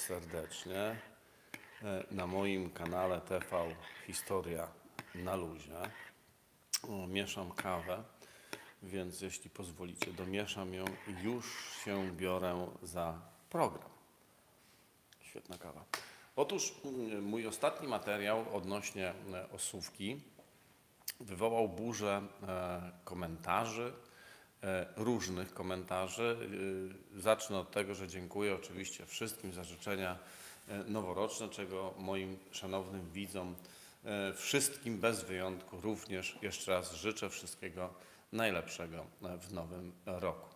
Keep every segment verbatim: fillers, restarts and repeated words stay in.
serdecznie na moim kanale T V Historia na luzie. Mieszam kawę, więc jeśli pozwolicie, domieszam ją i już się biorę za program. Świetna kawa. Otóż mój ostatni materiał odnośnie Ossówki wywołał burzę komentarzy, różnych komentarzy. Zacznę od tego, że dziękuję oczywiście wszystkim za życzenia noworoczne, czego moim szanownym widzom, wszystkim bez wyjątku również jeszcze raz życzę wszystkiego najlepszego w nowym roku.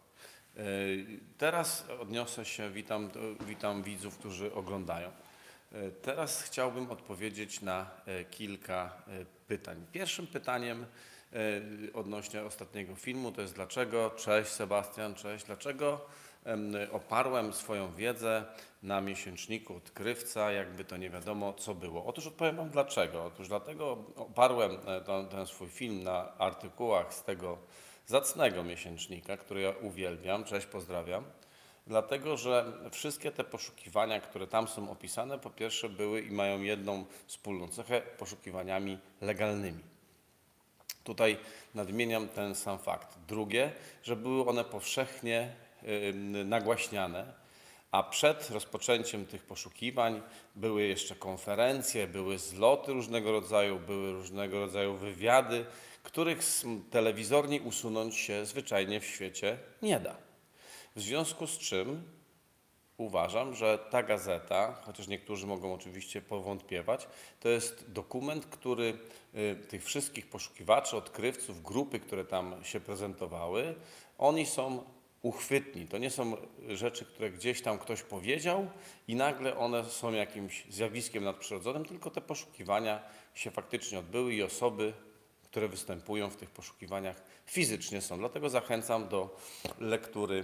Teraz odniosę się, witam, witam widzów, którzy oglądają. Teraz chciałbym odpowiedzieć na kilka pytań. Pierwszym pytaniem odnośnie ostatniego filmu to jest dlaczego, cześć Sebastian, cześć, dlaczego oparłem swoją wiedzę na miesięczniku Odkrywca, jakby to nie wiadomo co było. Otóż odpowiem wam dlaczego. Otóż dlatego oparłem ten, ten swój film na artykułach z tego zacnego miesięcznika, który ja uwielbiam, cześć, pozdrawiam. Dlatego, że wszystkie te poszukiwania, które tam są opisane, po pierwsze były i mają jedną wspólną cechę, poszukiwaniami legalnymi. Tutaj nadmieniam ten sam fakt. Drugie, że były one powszechnie yy, nagłaśniane, a przed rozpoczęciem tych poszukiwań były jeszcze konferencje, były zloty różnego rodzaju, były różnego rodzaju wywiady, których telewizornie usunąć się zwyczajnie w świecie nie da. W związku z czym uważam, że ta gazeta, chociaż niektórzy mogą oczywiście powątpiewać, to jest dokument, który tych wszystkich poszukiwaczy, odkrywców, grupy, które tam się prezentowały, oni są uchwytni. To nie są rzeczy, które gdzieś tam ktoś powiedział i nagle one są jakimś zjawiskiem nadprzyrodzonym, tylko te poszukiwania się faktycznie odbyły i osoby, które występują w tych poszukiwaniach fizycznie są. Dlatego zachęcam do lektury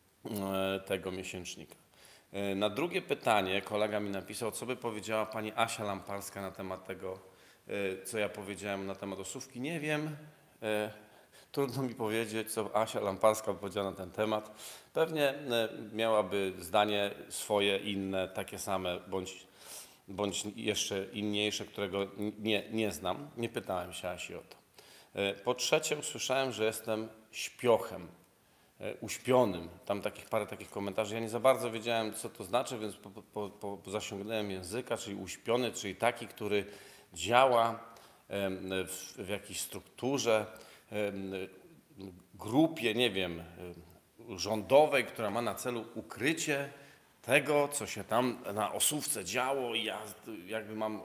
tego miesięcznika. Na drugie pytanie kolega mi napisał, co by powiedziała pani Asia Lamparska na temat tego, co ja powiedziałem na temat Ossówki. Nie wiem, trudno mi powiedzieć, co Asia Lamparska powiedziała na ten temat. Pewnie miałaby zdanie swoje, inne, takie same, bądź, bądź jeszcze inniejsze, którego nie, nie znam. Nie pytałem się Asi o to. Po trzecie usłyszałem, że jestem śpiochem. Uśpionym. Tam takich parę takich komentarzy. Ja nie za bardzo wiedziałem, co to znaczy, więc po, po, po zasiągnąłem języka, czyli uśpiony, czyli taki, który działa w, w jakiejś strukturze, grupie, nie wiem, rządowej, która ma na celu ukrycie tego, co się tam na Ossówce działo i ja jakby mam,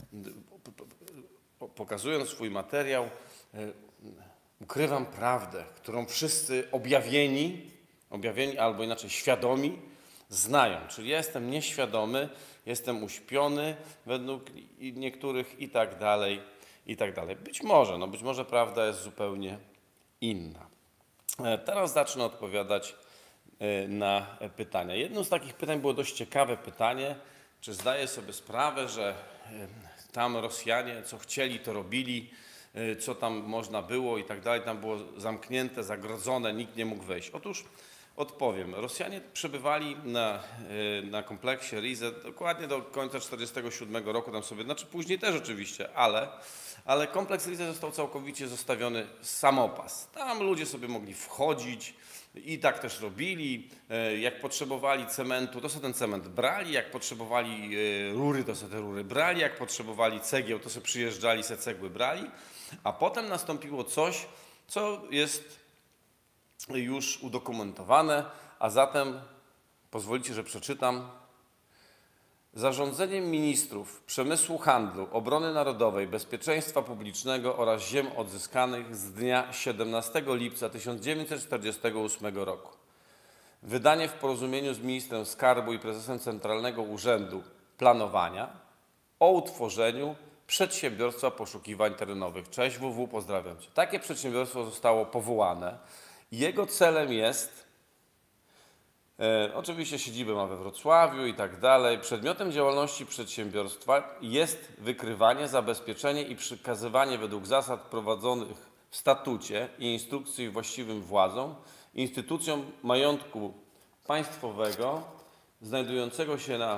pokazując swój materiał, ukrywam prawdę, którą wszyscy objawieni, objawieni albo inaczej świadomi znają. Czyli ja jestem nieświadomy, jestem uśpiony według niektórych i tak dalej, i tak dalej. Być może, no być może prawda jest zupełnie inna. Teraz zacznę odpowiadać na pytania. Jedno z takich pytań było dość ciekawe pytanie, czy zdaję sobie sprawę, że tam Rosjanie co chcieli, to robili, co tam można było i tak dalej, tam było zamknięte, zagrodzone, nikt nie mógł wejść. Otóż odpowiem, Rosjanie przebywali na, na kompleksie Rize dokładnie do końca tysiąc dziewięćset czterdziestego siódmego roku, tam sobie, znaczy później też oczywiście, ale, ale kompleks Rize został całkowicie zostawiony samopas. Tam ludzie sobie mogli wchodzić i tak też robili. Jak potrzebowali cementu, to sobie ten cement brali, jak potrzebowali rury, to sobie te rury brali, jak potrzebowali cegieł, to sobie przyjeżdżali, se cegły brali. A potem nastąpiło coś, co jest już udokumentowane, a zatem pozwolicie, że przeczytam. Zarządzeniem ministrów przemysłu, handlu, obrony narodowej, bezpieczeństwa publicznego oraz ziem odzyskanych z dnia siedemnastego lipca tysiąc dziewięćset czterdziestego ósmego roku. Wydanie w porozumieniu z ministrem skarbu i prezesem Centralnego Urzędu Planowania o utworzeniu Przedsiębiorstwa Poszukiwań Terenowych. Cześć W W, pozdrawiam Cię. Takie przedsiębiorstwo zostało powołane i jego celem jest, e, oczywiście siedzibę ma we Wrocławiu i tak dalej. Przedmiotem działalności przedsiębiorstwa jest wykrywanie, zabezpieczenie i przekazywanie według zasad prowadzonych w statucie i instrukcji właściwym władzom, instytucjom majątku państwowego znajdującego się na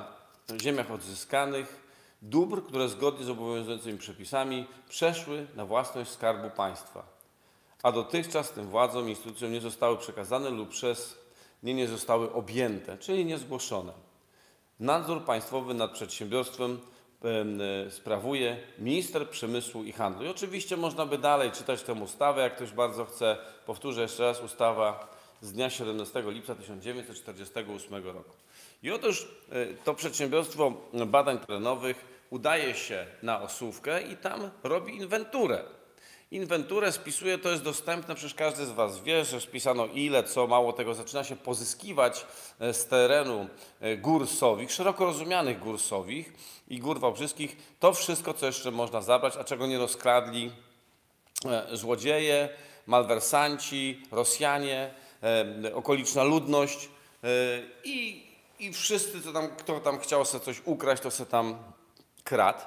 ziemiach odzyskanych dóbr, które zgodnie z obowiązującymi przepisami przeszły na własność Skarbu Państwa, a dotychczas tym władzom i instytucjom nie zostały przekazane lub przez nie nie zostały objęte, czyli niezgłoszone. Nadzór państwowy nad przedsiębiorstwem sprawuje minister przemysłu i handlu. I oczywiście można by dalej czytać tę ustawę, jak ktoś bardzo chce. Powtórzę jeszcze raz, ustawa z dnia siedemnastego lipca tysiąc dziewięćset czterdziestego ósmego roku. I otóż to przedsiębiorstwo badań terenowych udaje się na Osówkę i tam robi inwenturę. Inwenturę spisuje, to jest dostępne, przecież każdy z Was wie, że spisano ile, co, mało tego, zaczyna się pozyskiwać z terenu gór sowich, szeroko rozumianych gór sowich i gór wałbrzyskich, to wszystko, co jeszcze można zabrać, a czego nie rozkradli złodzieje, malwersanci, Rosjanie, okoliczna ludność i, i wszyscy, co tam, kto tam chciał sobie coś ukraść, to se tam kradł.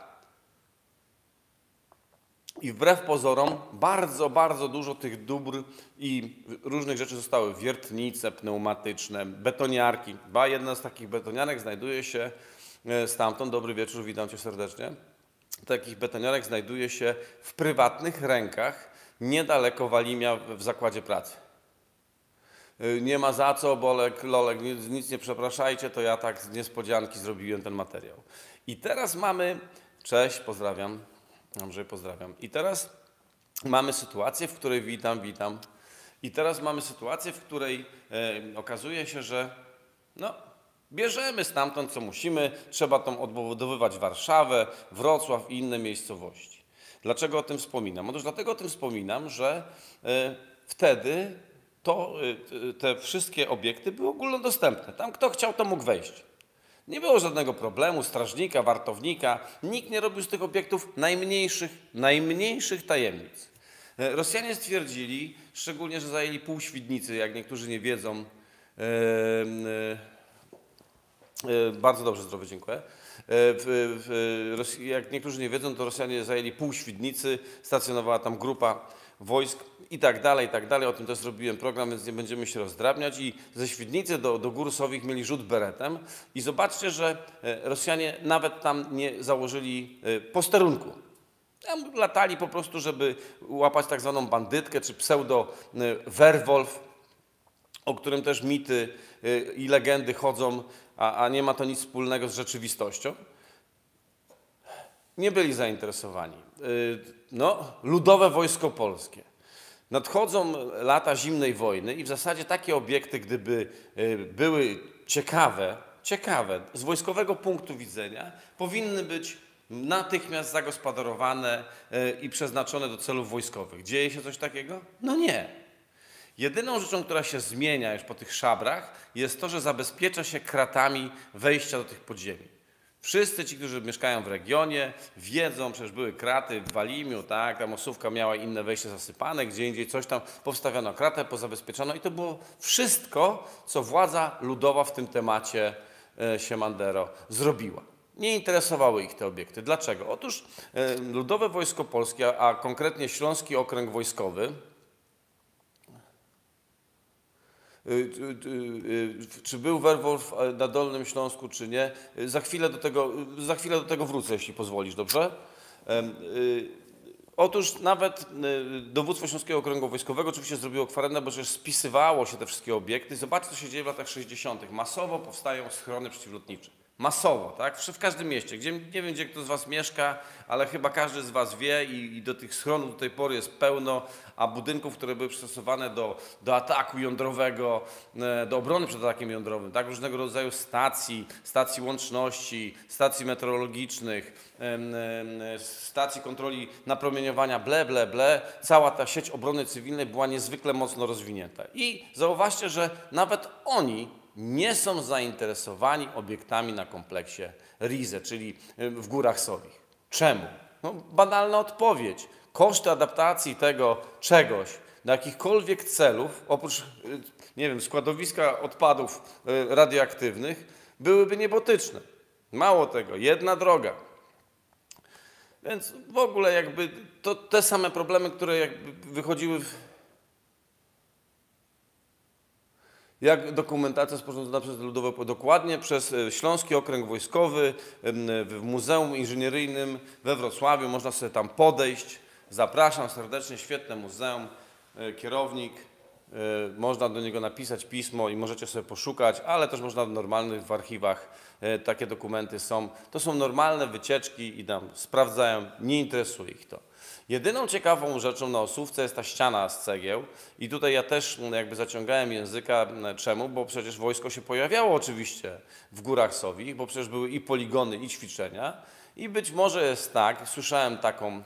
I wbrew pozorom bardzo, bardzo dużo tych dóbr i różnych rzeczy zostały. Wiertnice pneumatyczne, betoniarki. Ba, jedna z takich betoniarek znajduje się stamtąd. Dobry wieczór, witam Cię serdecznie. Takich betoniarek znajduje się w prywatnych rękach niedaleko Walimia w zakładzie pracy. Nie ma za co, Bolek, Lolek, nic nie przepraszajcie, to ja tak z niespodzianki zrobiłem ten materiał. I teraz mamy, cześć, pozdrawiam. Andrzej, pozdrawiam. I teraz mamy sytuację, w której witam, witam. I teraz mamy sytuację, w której e, okazuje się, że no, bierzemy stamtąd, co musimy. Trzeba tą odbudowywać Warszawę, Wrocław i inne miejscowości. Dlaczego o tym wspominam? Otóż dlatego o tym wspominam, że e, wtedy to, e, te wszystkie obiekty były ogólnodostępne. Tam kto chciał, to mógł wejść. Nie było żadnego problemu, strażnika, wartownika. Nikt nie robił z tych obiektów najmniejszych, najmniejszych tajemnic. Rosjanie stwierdzili, szczególnie, że zajęli pół Świdnicy, jak niektórzy nie wiedzą. Yy, yy, yy, bardzo dobrze, zdrowie, dziękuję. Yy, w, w, jak niektórzy nie wiedzą, to Rosjanie zajęli pół Świdnicy, stacjonowała tam grupa wojsk i tak dalej, i tak dalej. O tym też zrobiłem program, więc nie będziemy się rozdrabniać. I ze Świdnicy do, do gór sowich mieli rzut beretem. I zobaczcie, że Rosjanie nawet tam nie założyli posterunku. Tam latali po prostu, żeby łapać tak zwaną bandytkę, czy pseudo-werwolf, o którym też mity i legendy chodzą, a, a nie ma to nic wspólnego z rzeczywistością. Nie byli zainteresowani. No, Ludowe Wojsko Polskie. Nadchodzą lata zimnej wojny i w zasadzie takie obiekty, gdyby były ciekawe, ciekawe z wojskowego punktu widzenia, powinny być natychmiast zagospodarowane i przeznaczone do celów wojskowych. Dzieje się coś takiego? No nie. Jedyną rzeczą, która się zmienia już po tych szabrach, jest to, że zabezpiecza się kratami wejścia do tych podziemi. Wszyscy ci, którzy mieszkają w regionie, wiedzą, przecież były kraty w Walimiu, tak, tam Osówka miała inne wejście zasypane, gdzie indziej coś tam, powstawiono kratę, pozabezpieczano i to było wszystko, co władza ludowa w tym temacie e, Siemandero zrobiła. Nie interesowały ich te obiekty. Dlaczego? Otóż e, Ludowe Wojsko Polskie, a konkretnie Śląski Okręg Wojskowy, czy był Werwolf na Dolnym Śląsku, czy nie. Za chwilę do tego, za chwilę do tego wrócę, jeśli pozwolisz, dobrze? Otóż nawet Dowództwo Śląskiego Okręgu Wojskowego oczywiście zrobiło kwarennę, bo przecież spisywało się te wszystkie obiekty. Zobaczcie, co się dzieje w latach sześćdziesiątych. Masowo powstają schrony przeciwlotnicze. Masowo, tak? W każdym mieście. Gdzie, nie wiem, gdzie kto z Was mieszka, ale chyba każdy z Was wie i, i do tych schronów do tej pory jest pełno, a budynków, które były przystosowane do, do ataku jądrowego, do obrony przed atakiem jądrowym, tak? Różnego rodzaju stacji, stacji łączności, stacji meteorologicznych, stacji kontroli napromieniowania, ble, ble, ble. Cała ta sieć obrony cywilnej była niezwykle mocno rozwinięta. I zauważcie, że nawet oni nie są zainteresowani obiektami na kompleksie Rize, czyli w Górach Sowich. Czemu? No, banalna odpowiedź. Koszty adaptacji tego czegoś do jakichkolwiek celów, oprócz, nie wiem, składowiska odpadów radioaktywnych, byłyby niebotyczne. Mało tego, jedna droga. Więc w ogóle jakby to te same problemy, które jakby wychodziły w... Jak dokumentacja sporządzona przez Ludowe, dokładnie przez Śląski Okręg Wojskowy w Muzeum Inżynieryjnym we Wrocławiu. Można sobie tam podejść. Zapraszam serdecznie, świetne muzeum, kierownik. Można do niego napisać pismo i możecie sobie poszukać, ale też można w normalnych w archiwach takie dokumenty są. To są normalne wycieczki i tam sprawdzają, nie interesuje ich to. Jedyną ciekawą rzeczą na Ossówce jest ta ściana z cegieł i tutaj ja też jakby zaciągałem języka. Czemu? Bo przecież wojsko się pojawiało oczywiście w Górach Sowich, bo przecież były i poligony, i ćwiczenia i być może jest tak, słyszałem taką,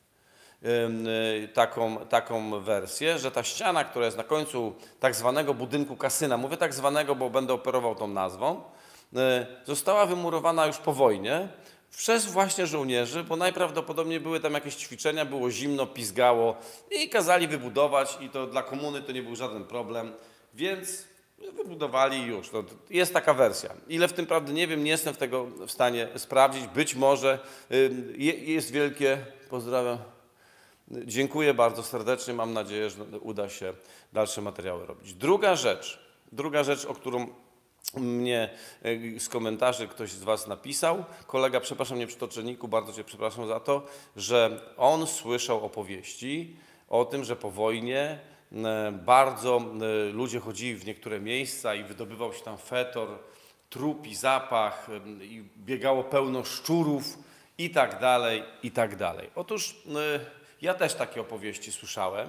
yy, taką, taką wersję, że ta ściana, która jest na końcu tak zwanego budynku kasyna, mówię tak zwanego, bo będę operował tą nazwą, yy, została wymurowana już po wojnie, przez właśnie żołnierzy, bo najprawdopodobniej były tam jakieś ćwiczenia, było zimno, pizgało i kazali wybudować i to dla komuny to nie był żaden problem, więc wybudowali i już. To jest taka wersja. Ile w tym prawdy nie wiem, nie jestem w tego w stanie sprawdzić. Być może jest wielkie, pozdrawiam, dziękuję bardzo serdecznie, mam nadzieję, że uda się dalsze materiały robić. Druga rzecz, druga rzecz, o którą mnie z komentarzy ktoś z Was napisał. Kolega, przepraszam, nie przy toczeniku, bardzo Cię przepraszam za to, że on słyszał opowieści o tym, że po wojnie bardzo ludzie chodzili w niektóre miejsca i wydobywał się tam fetor, trupi zapach i biegało pełno szczurów i tak dalej, i tak dalej. Otóż ja też takie opowieści słyszałem.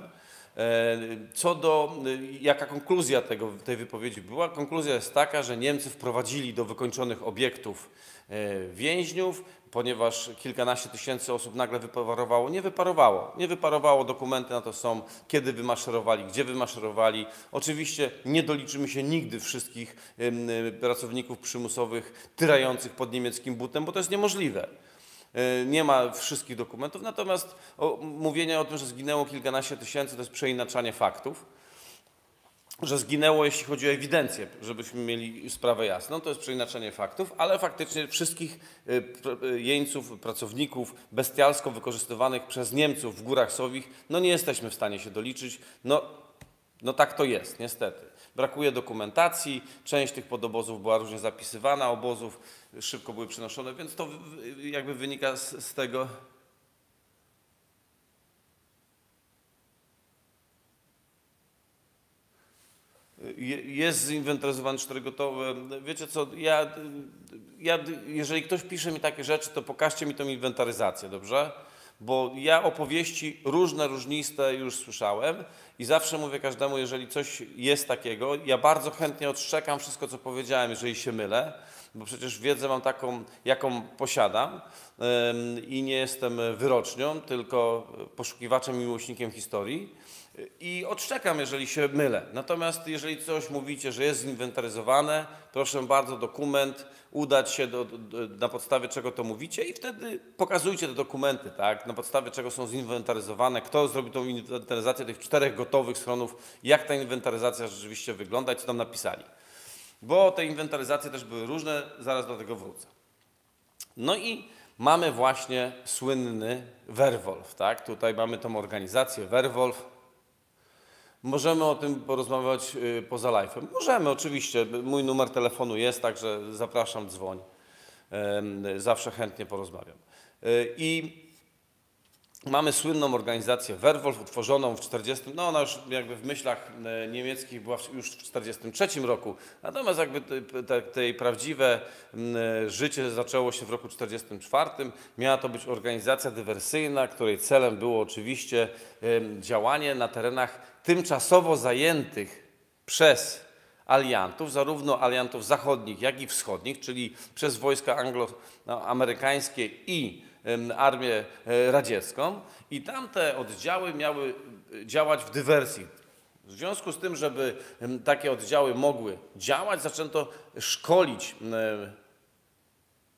Co do, jaka konkluzja tego, tej wypowiedzi była? Konkluzja jest taka, że Niemcy wprowadzili do wykończonych obiektów więźniów, ponieważ kilkanaście tysięcy osób nagle wyparowało. Nie wyparowało. Nie wyparowało, dokumenty na to są, kiedy wymaszerowali, gdzie wymaszerowali. Oczywiście nie doliczymy się nigdy wszystkich pracowników przymusowych tyrających pod niemieckim butem, bo to jest niemożliwe. Nie ma wszystkich dokumentów, natomiast o, mówienie o tym, że zginęło kilkanaście tysięcy, to jest przeinaczanie faktów. Że zginęło, jeśli chodzi o ewidencję, żebyśmy mieli sprawę jasną, to jest przeinaczenie faktów, ale faktycznie wszystkich jeńców, pracowników bestialsko wykorzystywanych przez Niemców w Górach Sowich, no nie jesteśmy w stanie się doliczyć. No, no tak to jest, niestety. Brakuje dokumentacji, część tych podobozów była różnie zapisywana, obozów szybko były przenoszone, więc to jakby wynika z, z tego. Jest zinwentaryzowany czterogotowy. Wiecie co, ja, ja, jeżeli ktoś pisze mi takie rzeczy, to pokażcie mi tą inwentaryzację, dobrze? Bo ja opowieści różne, różniste już słyszałem i zawsze mówię każdemu, jeżeli coś jest takiego, ja bardzo chętnie odszczekam wszystko, co powiedziałem, jeżeli się mylę, bo przecież wiedzę mam taką, jaką posiadam yy, i nie jestem wyrocznią, tylko poszukiwaczem i miłośnikiem historii. I odszczekam, jeżeli się mylę. Natomiast jeżeli coś mówicie, że jest zinwentaryzowane, proszę bardzo, dokument, udać się do, do, na podstawie czego to mówicie i wtedy pokazujcie te dokumenty, tak? Na podstawie czego są zinwentaryzowane, kto zrobił tą inwentaryzację tych czterech gotowych schronów, jak ta inwentaryzacja rzeczywiście wygląda i co tam napisali. Bo te inwentaryzacje też były różne, zaraz do tego wrócę. No i mamy właśnie słynny Werwolf, tak? Tutaj mamy tą organizację Werwolf. Możemy o tym porozmawiać poza live'em. Możemy, oczywiście. Mój numer telefonu jest, także zapraszam, dzwoń. Zawsze chętnie porozmawiam. I mamy słynną organizację Werwolf, utworzoną w czterdziestym, no ona już jakby w myślach niemieckich była już w czterdziestym trzecim roku, natomiast jakby te, te prawdziwe życie zaczęło się w roku czterdziestym czwartym. Miała to być organizacja dywersyjna, której celem było oczywiście działanie na terenach tymczasowo zajętych przez aliantów, zarówno aliantów zachodnich, jak i wschodnich, czyli przez wojska angloamerykańskie i armię radziecką, i tamte oddziały miały działać w dywersji. W związku z tym, żeby takie oddziały mogły działać, zaczęto szkolić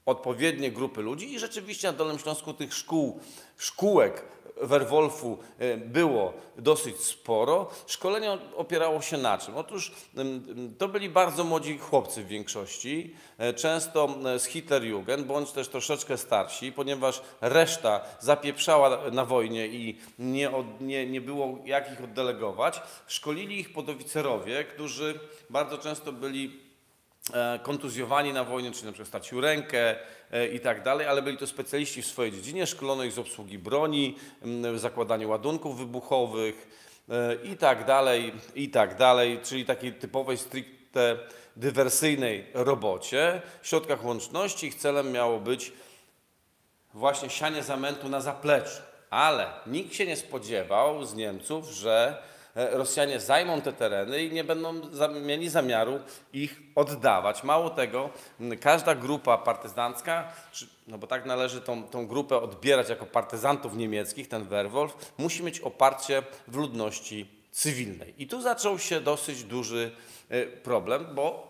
odpowiednie grupy ludzi i rzeczywiście na Dolnym Śląsku tych szkół, szkółek Werwolfu było dosyć sporo. Szkolenie opierało się na czym? Otóż to byli bardzo młodzi chłopcy w większości, często z Hitlerjugend, bądź też troszeczkę starsi, ponieważ reszta zapieprzała na wojnie i nie, od, nie, nie było jak ich oddelegować. Szkolili ich podoficerowie, którzy bardzo często byli kontuzjowani na wojnie, czyli na przykład stracił rękę i tak dalej, ale byli to specjaliści w swojej dziedzinie, szkolono ich z obsługi broni, zakładania ładunków wybuchowych i tak dalej, i tak dalej, czyli takiej typowej stricte dywersyjnej robocie. W środkach łączności ich celem miało być właśnie sianie zamętu na zapleczu, ale nikt się nie spodziewał z Niemców, że Rosjanie zajmą te tereny i nie będą mieli zamiaru ich oddawać. Mało tego, każda grupa partyzancka, no bo tak należy tą, tą grupę odbierać jako partyzantów niemieckich, ten Werwolf, musi mieć oparcie w ludności cywilnej. I tu zaczął się dosyć duży problem, bo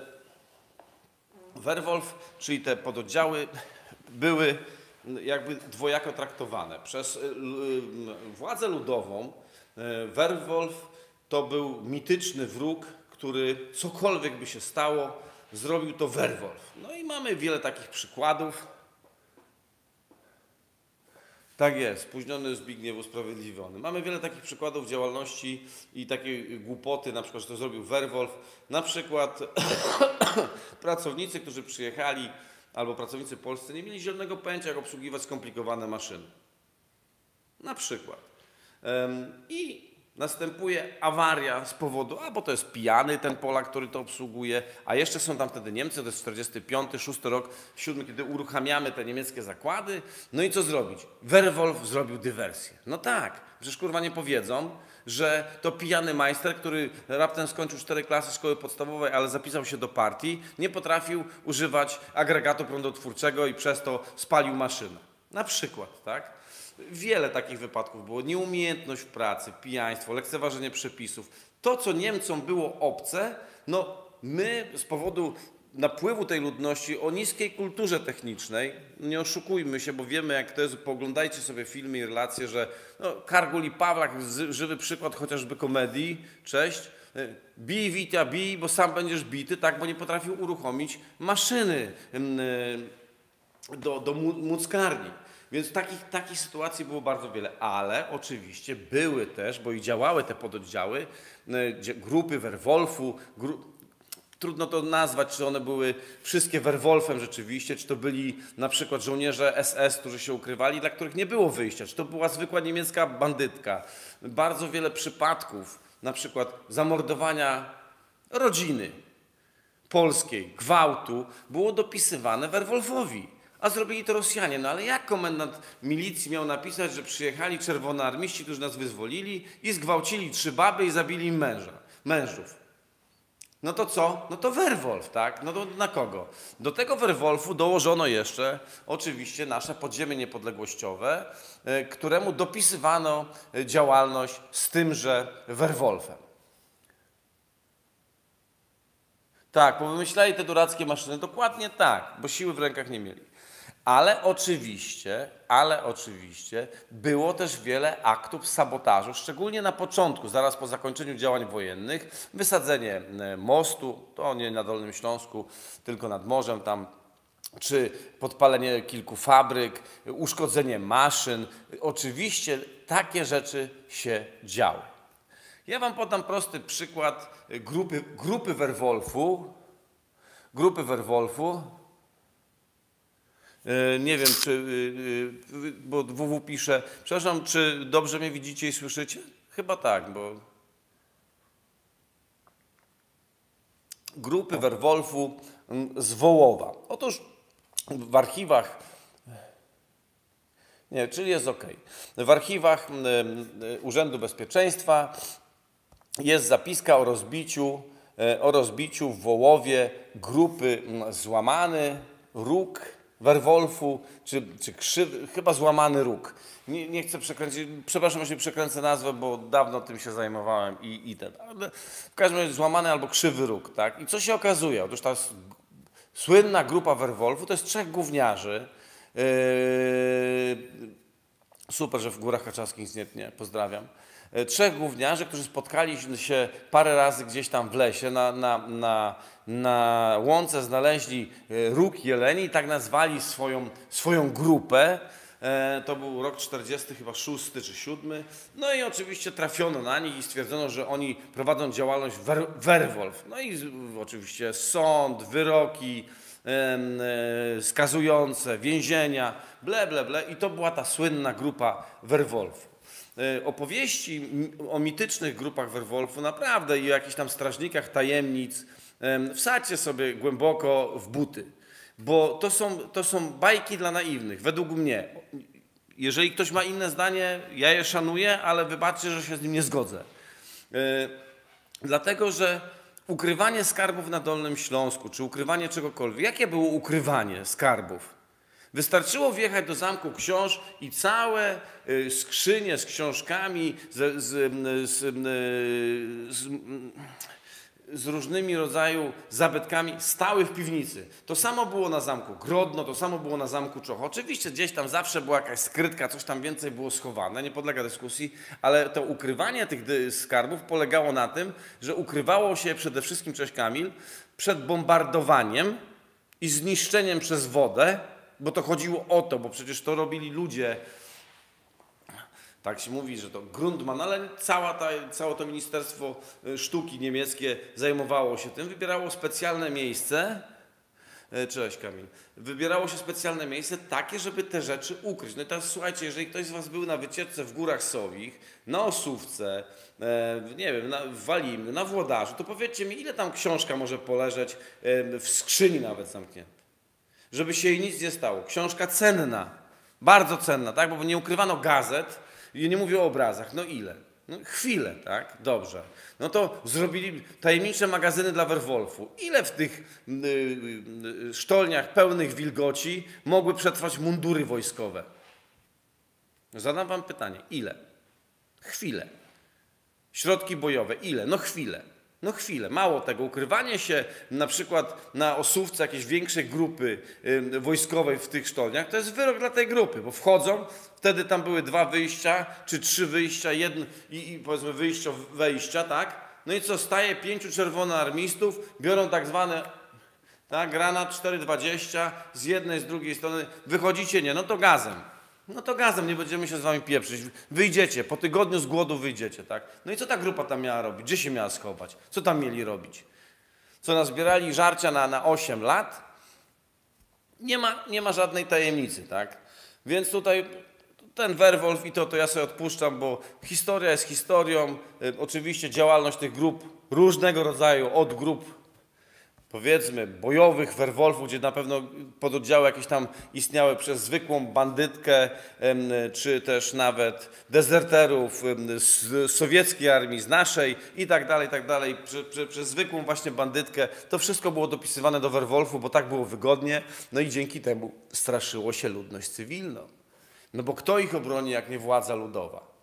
Werwolf, czyli te pododdziały, były jakby dwojako traktowane. Przez władzę ludową Werwolf to był mityczny wróg, który cokolwiek by się stało, zrobił to Werwolf. No i mamy wiele takich przykładów. Tak jest, spóźniony Zbigniew usprawiedliwiony. Mamy wiele takich przykładów działalności i takiej głupoty, na przykład, że to zrobił Werwolf. Na przykład pracownicy, którzy przyjechali, albo pracownicy polscy, nie mieli zielonego pojęcia, jak obsługiwać skomplikowane maszyny. Na przykład. I następuje awaria z powodu, a bo to jest pijany ten Polak, który to obsługuje, a jeszcze są tam wtedy Niemcy, to jest czterdziesty piąty, szósty rok, siódmy, kiedy uruchamiamy te niemieckie zakłady. No i co zrobić? Werwolf zrobił dywersję. No tak, przecież kurwa nie powiedzą, że to pijany majster, który raptem skończył cztery klasy szkoły podstawowej, ale zapisał się do partii, nie potrafił używać agregatu prądotwórczego i przez to spalił maszynę. Na przykład, tak? Wiele takich wypadków było. Nieumiejętność w pracy, pijaństwo, lekceważenie przepisów. To, co Niemcom było obce, no my z powodu napływu tej ludności o niskiej kulturze technicznej, nie oszukujmy się, bo wiemy jak to jest, pooglądajcie sobie filmy i relacje, że no, Kargul i Pawlak, żywy przykład chociażby komedii, cześć, bij Witia, bij, bo sam będziesz bity, tak, bo nie potrafił uruchomić maszyny do, do muckarni. Więc takich, takich sytuacji było bardzo wiele, ale oczywiście były też, bo i działały te pododdziały, grupy Werwolfu, gru, trudno to nazwać, czy one były wszystkie Werwolfem rzeczywiście, czy to byli na przykład żołnierze S S, którzy się ukrywali, dla których nie było wyjścia, czy to była zwykła niemiecka bandytka. Bardzo wiele przypadków, na przykład zamordowania rodziny polskiej, gwałtu, było dopisywane Werwolfowi. A zrobili to Rosjanie. No ale jak komendant milicji miał napisać, że przyjechali czerwonoarmiści, którzy nas wyzwolili i zgwałcili trzy baby i zabili im męża, mężów? No to co? No to Werwolf, tak? No to na kogo? Do tego Werwolfu dołożono jeszcze oczywiście nasze podziemie niepodległościowe, któremu dopisywano działalność z tymże Werwolfem. Tak, bo wymyślali te durackie maszyny. Dokładnie tak, bo siły w rękach nie mieli. Ale oczywiście, ale oczywiście było też wiele aktów sabotażu, szczególnie na początku, zaraz po zakończeniu działań wojennych, wysadzenie mostu, to nie na Dolnym Śląsku, tylko nad morzem tam, czy podpalenie kilku fabryk, uszkodzenie maszyn. Oczywiście takie rzeczy się działy. Ja wam podam prosty przykład grupy, grupy Werwolfu, grupy Werwolfu. Nie wiem, czy, bo W W pisze, przepraszam, czy dobrze mnie widzicie i słyszycie? Chyba tak, bo grupy Werwolfu z Wołowa. Otóż w archiwach, nie, czyli jest ok. W archiwach Urzędu Bezpieczeństwa jest zapiska o rozbiciu, o rozbiciu w Wołowie grupy Złamany Róg Werwolfu, czy, czy krzywy, chyba Złamany Róg. Nie, nie chcę przekręcić, przepraszam, jeśli przekręcę nazwę, bo dawno tym się zajmowałem i, i ten. Ale w każdym razie Złamany albo Krzywy Róg, tak? I co się okazuje? Otóż ta Słynna grupa Werwolfu to jest trzech gówniarzy. Yy, super, że w Górach Kaczawskich nic nie tnie. Pozdrawiam. Yy, trzech gówniarzy, którzy spotkali się parę razy gdzieś tam w lesie. Na, na, na, na łące znaleźli róg jeleni i tak nazwali swoją, swoją grupę. To był rok czterdziesty, chyba szósty czy siódmy. No i oczywiście trafiono na nich i stwierdzono, że oni prowadzą działalność wer werwolf. No i oczywiście sąd, wyroki e, skazujące, więzienia, ble, ble, ble. I to była ta słynna grupa werwolfu. E, opowieści o mitycznych grupach werwolfu naprawdę i o jakichś tam strażnikach tajemnic e, wsadźcie sobie głęboko w buty. Bo to są, to są bajki dla naiwnych, według mnie. Jeżeli ktoś ma inne zdanie, ja je szanuję, ale wybaczcie, że się z nim nie zgodzę. Yy, dlatego, że ukrywanie skarbów na Dolnym Śląsku, czy ukrywanie czegokolwiek, jakie było ukrywanie skarbów? Wystarczyło wjechać do Zamku Książ i całe y, skrzynie z książkami, z, z, z, z, z różnymi rodzaju zabytkami stały w piwnicy. To samo było na Zamku Grodno, to samo było na Zamku Czocha. Oczywiście gdzieś tam zawsze była jakaś skrytka, coś tam więcej było schowane, nie podlega dyskusji, ale to ukrywanie tych skarbów polegało na tym, że ukrywało się przede wszystkim, cześć Kamil, przed bombardowaniem i zniszczeniem przez wodę, bo to chodziło o to, bo przecież to robili ludzie. Tak się mówi, że to Grundmann, ale cała ta, całe to Ministerstwo Sztuki niemieckie zajmowało się tym, wybierało specjalne miejsce, cześć Kamil, wybierało się specjalne miejsce takie, żeby te rzeczy ukryć. No i teraz słuchajcie, jeżeli ktoś z was był na wycieczce w Górach Sowich, na Osówce, nie wiem, na, w Walimie, na Włodarzu, to powiedzcie mi, ile tam książka może poleżeć w skrzyni nawet zamkniętej, żeby się jej nic nie stało. Książka cenna, bardzo cenna, tak, bo nie ukrywano gazet. I nie mówię o obrazach. No ile? No chwilę, tak? Dobrze. No to zrobili tajemnicze magazyny dla werwolfu. Ile w tych y, y, sztolniach pełnych wilgoci mogły przetrwać mundury wojskowe? Zadam wam pytanie. Ile? Chwilę. Środki bojowe. Ile? No chwilę. No chwilę. Mało tego. Ukrywanie się na przykład na Osówce jakiejś większej grupy y, wojskowej w tych sztolniach, to jest wyrok dla tej grupy, bo wchodzą, wtedy tam były dwa wyjścia, czy trzy wyjścia, jedno i, i powiedzmy wyjścia, wejścia, tak? No i co? Staje pięciu czerwonoarmistów, biorą tak zwane, tak, granat cztery dwadzieścia z jednej, z drugiej strony. Wychodzicie? Nie. No to gazem. No to gazem, nie będziemy się z wami pieprzyć. Wyjdziecie, po tygodniu z głodu wyjdziecie, tak? No i co ta grupa tam miała robić? Gdzie się miała schować? Co tam mieli robić? Co, nazbierali żarcia na, na osiem lat? Nie ma, nie ma żadnej tajemnicy, tak? Więc tutaj ten werwolf i to, to ja sobie odpuszczam, bo historia jest historią. Y, oczywiście działalność tych grup różnego rodzaju, od grup powiedzmy bojowych werwolfów, gdzie na pewno pododdziały jakieś tam istniały przez zwykłą bandytkę, czy też nawet dezerterów z sowieckiej armii, z naszej i tak dalej, i tak dalej, prze, prze, przez zwykłą właśnie bandytkę. To wszystko było dopisywane do werwolfu, bo tak było wygodnie, no i dzięki temu straszyło się ludność cywilną. No bo kto ich obroni, jak nie władza ludowa?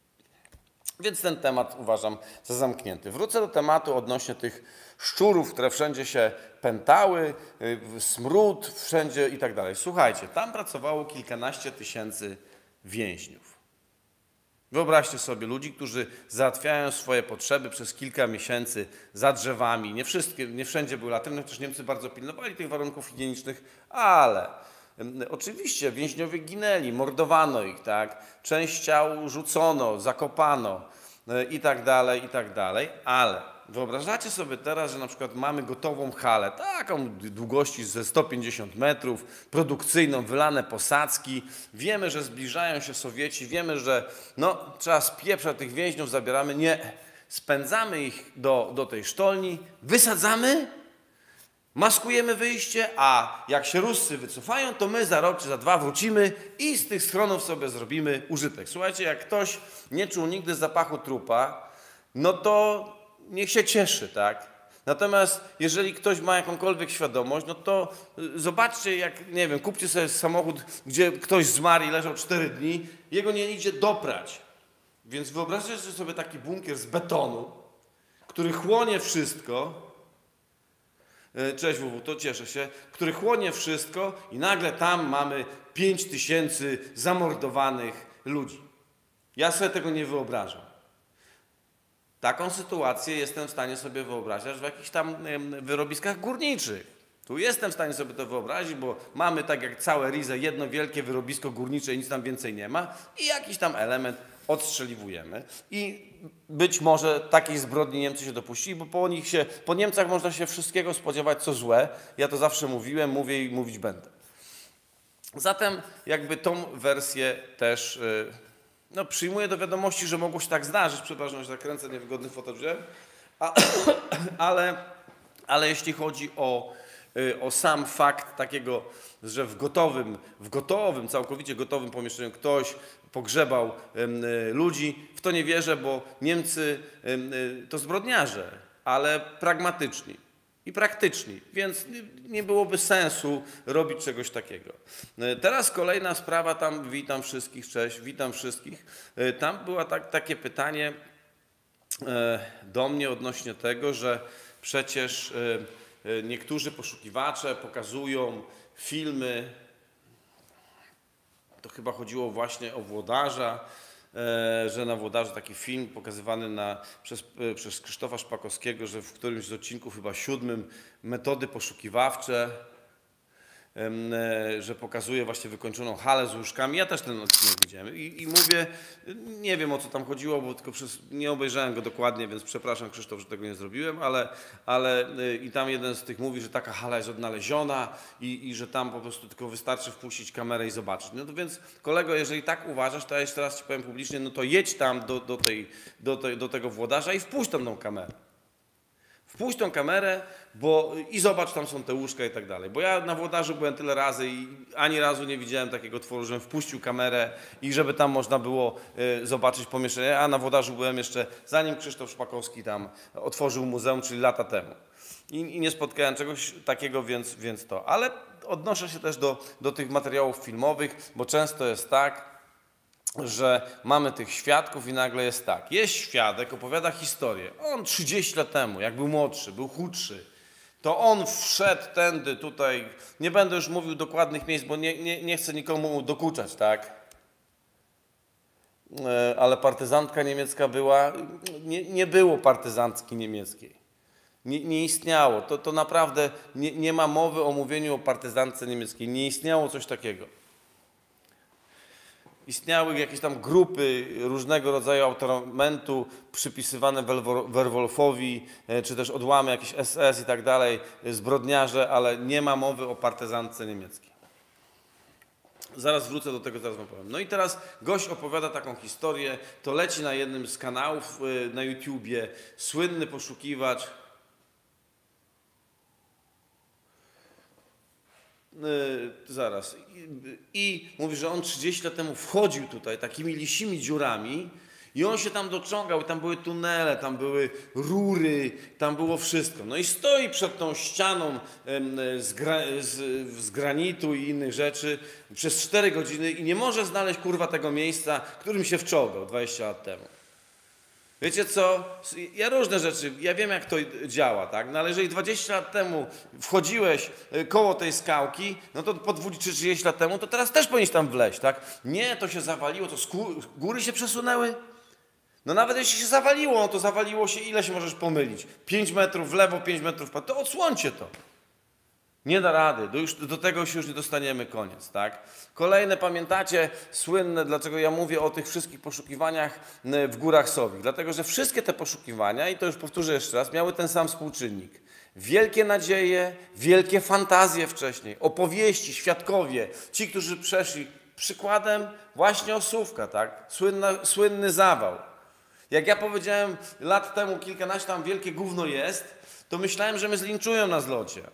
Więc ten temat uważam za zamknięty. Wrócę do tematu odnośnie tych szczurów, które wszędzie się pętały, smród wszędzie i tak dalej. Słuchajcie, tam pracowało kilkanaście tysięcy więźniów. Wyobraźcie sobie ludzi, którzy załatwiają swoje potrzeby przez kilka miesięcy za drzewami. Nie, wszystkie, nie wszędzie były latem, no też Niemcy bardzo pilnowali tych warunków higienicznych, ale oczywiście więźniowie ginęli, mordowano ich, tak? Część ciał rzucono, zakopano i tak dalej, i tak dalej, ale wyobrażacie sobie teraz, że na przykład mamy gotową halę, taką długości ze sto pięćdziesiąt metrów, produkcyjną, wylane posadzki, wiemy, że zbliżają się Sowieci, wiemy, że no, trzeba spieprzać tych więźniów, zabieramy, nie, spędzamy ich do, do tej sztolni, wysadzamy, maskujemy wyjście, a jak się Ruscy wycofają, to my za rok czy za dwa wrócimy i z tych schronów sobie zrobimy użytek. Słuchajcie, jak ktoś nie czuł nigdy zapachu trupa, no to niech się cieszy, tak? Natomiast jeżeli ktoś ma jakąkolwiek świadomość, no to zobaczcie, jak, nie wiem, kupcie sobie samochód, gdzie ktoś zmarł i leżał cztery dni, jego nie idzie doprać. Więc wyobraźcie sobie taki bunkier z betonu, który chłonie wszystko, Cześć W W, to cieszę się, który chłonie wszystko i nagle tam mamy pięć tysięcy zamordowanych ludzi. Ja sobie tego nie wyobrażam. Taką sytuację jestem w stanie sobie wyobrazić w jakichś tam wyrobiskach górniczych. Tu jestem w stanie sobie to wyobrazić, bo mamy tak jak całe Rize jedno wielkie wyrobisko górnicze i nic tam więcej nie ma i jakiś tam element odstrzeliwujemy i być może takiej zbrodni Niemcy się dopuścili, bo po nich się, po Niemcach można się wszystkiego spodziewać, co złe. Ja to zawsze mówiłem, mówię i mówić będę. Zatem jakby tą wersję też no, przyjmuję do wiadomości, że mogło się tak zdarzyć. Przepraszam, że zakręcę niewygodny fotel wziąłem. Ale, ale jeśli chodzi o, o sam fakt takiego, że w gotowym, w gotowym, całkowicie gotowym pomieszczeniu ktoś pogrzebał ludzi, w to nie wierzę, bo Niemcy to zbrodniarze, ale pragmatyczni i praktyczni, więc nie byłoby sensu robić czegoś takiego. Teraz kolejna sprawa, tam witam wszystkich, cześć, witam wszystkich. Tam było tak, takie pytanie do mnie odnośnie tego, że przecież niektórzy poszukiwacze pokazują filmy, to chyba chodziło właśnie o Włodarza, że na Włodarzu taki film pokazywany na, przez, przez Krzysztofa Szpakowskiego, że w którymś z odcinków, chyba siódmym, metody poszukiwawcze, że pokazuje właśnie wykończoną halę z łóżkami. Ja też ten odcinek widziałem i, i mówię, nie wiem o co tam chodziło, bo tylko przez, nie obejrzałem go dokładnie, więc przepraszam Krzysztof, że tego nie zrobiłem, ale, ale i tam jeden z tych mówi, że taka hala jest odnaleziona i, i że tam po prostu tylko wystarczy wpuścić kamerę i zobaczyć. No to więc kolego, jeżeli tak uważasz, to ja jeszcze raz ci powiem publicznie, no to jedź tam do, do, tej, do, tej, do tego Włodarza i wpuść tam tą kamerę. Wpuść tą kamerę bo, i zobacz, tam są te łóżka i tak dalej. Bo ja na Włodarzu byłem tyle razy i ani razu nie widziałem takiego tworu, żebym wpuścił kamerę i żeby tam można było y, zobaczyć pomieszczenie. A na Włodarzu byłem jeszcze zanim Krzysztof Szpakowski tam otworzył muzeum, czyli lata temu. I, i nie spotkałem czegoś takiego, więc, więc to. Ale odnoszę się też do, do tych materiałów filmowych, bo często jest tak, że mamy tych świadków i nagle jest tak. Jest świadek, opowiada historię. On trzydzieści lat temu, jak był młodszy, był chudszy, to on wszedł tędy tutaj, nie będę już mówił dokładnych miejsc, bo nie, nie, nie chcę nikomu dokuczać, tak? Ale partyzantka niemiecka była, nie, nie było partyzantki niemieckiej. Nie, nie istniało. To, to naprawdę nie, nie ma mowy o mówieniu o partyzantce niemieckiej. Nie istniało coś takiego. Istniały jakieś tam grupy różnego rodzaju autoramentu przypisywane Werwolfowi, czy też odłamy jakieś S S i tak dalej, zbrodniarze, ale nie ma mowy o partyzantce niemieckiej. Zaraz wrócę do tego, zaraz wam powiem. No i teraz gość opowiada taką historię, to leci na jednym z kanałów na YouTubie, słynny poszukiwacz, Yy, zaraz. I, I mówi, że on trzydzieści lat temu wchodził tutaj takimi lisimi dziurami i on się tam dociągał, tam były tunele, tam były rury, tam było wszystko. No i stoi przed tą ścianą yy, z, gra, z, z granitu i innych rzeczy przez cztery godziny i nie może znaleźć kurwa tego miejsca, którym się wczołgał dwadzieścia lat temu. Wiecie co? Ja różne rzeczy, ja wiem jak to działa, tak? No ale jeżeli dwadzieścia lat temu wchodziłeś koło tej skałki, no to po dwudziestu czy trzydziestu lat temu, to teraz też powinieneś tam wleźć, tak? Nie, to się zawaliło, to góry się przesunęły. No nawet jeśli się zawaliło, no to zawaliło się, ile się możesz pomylić? pięć metrów w lewo, pięć metrów w prawo, to odsłońcie to. Nie da rady, do, już, do tego się już nie dostaniemy, koniec, tak? Kolejne, pamiętacie, słynne, dlaczego ja mówię o tych wszystkich poszukiwaniach w Górach Sowich? Dlatego, że wszystkie te poszukiwania, i to już powtórzę jeszcze raz, miały ten sam współczynnik. Wielkie nadzieje, wielkie fantazje wcześniej, opowieści, świadkowie, ci, którzy przeszli. Przykładem właśnie Osówka, tak? Słynna, słynny zawał. Jak ja powiedziałem lat temu, kilkanaście, tam wielkie gówno jest, to myślałem, że mnie zlinczują na zlocie.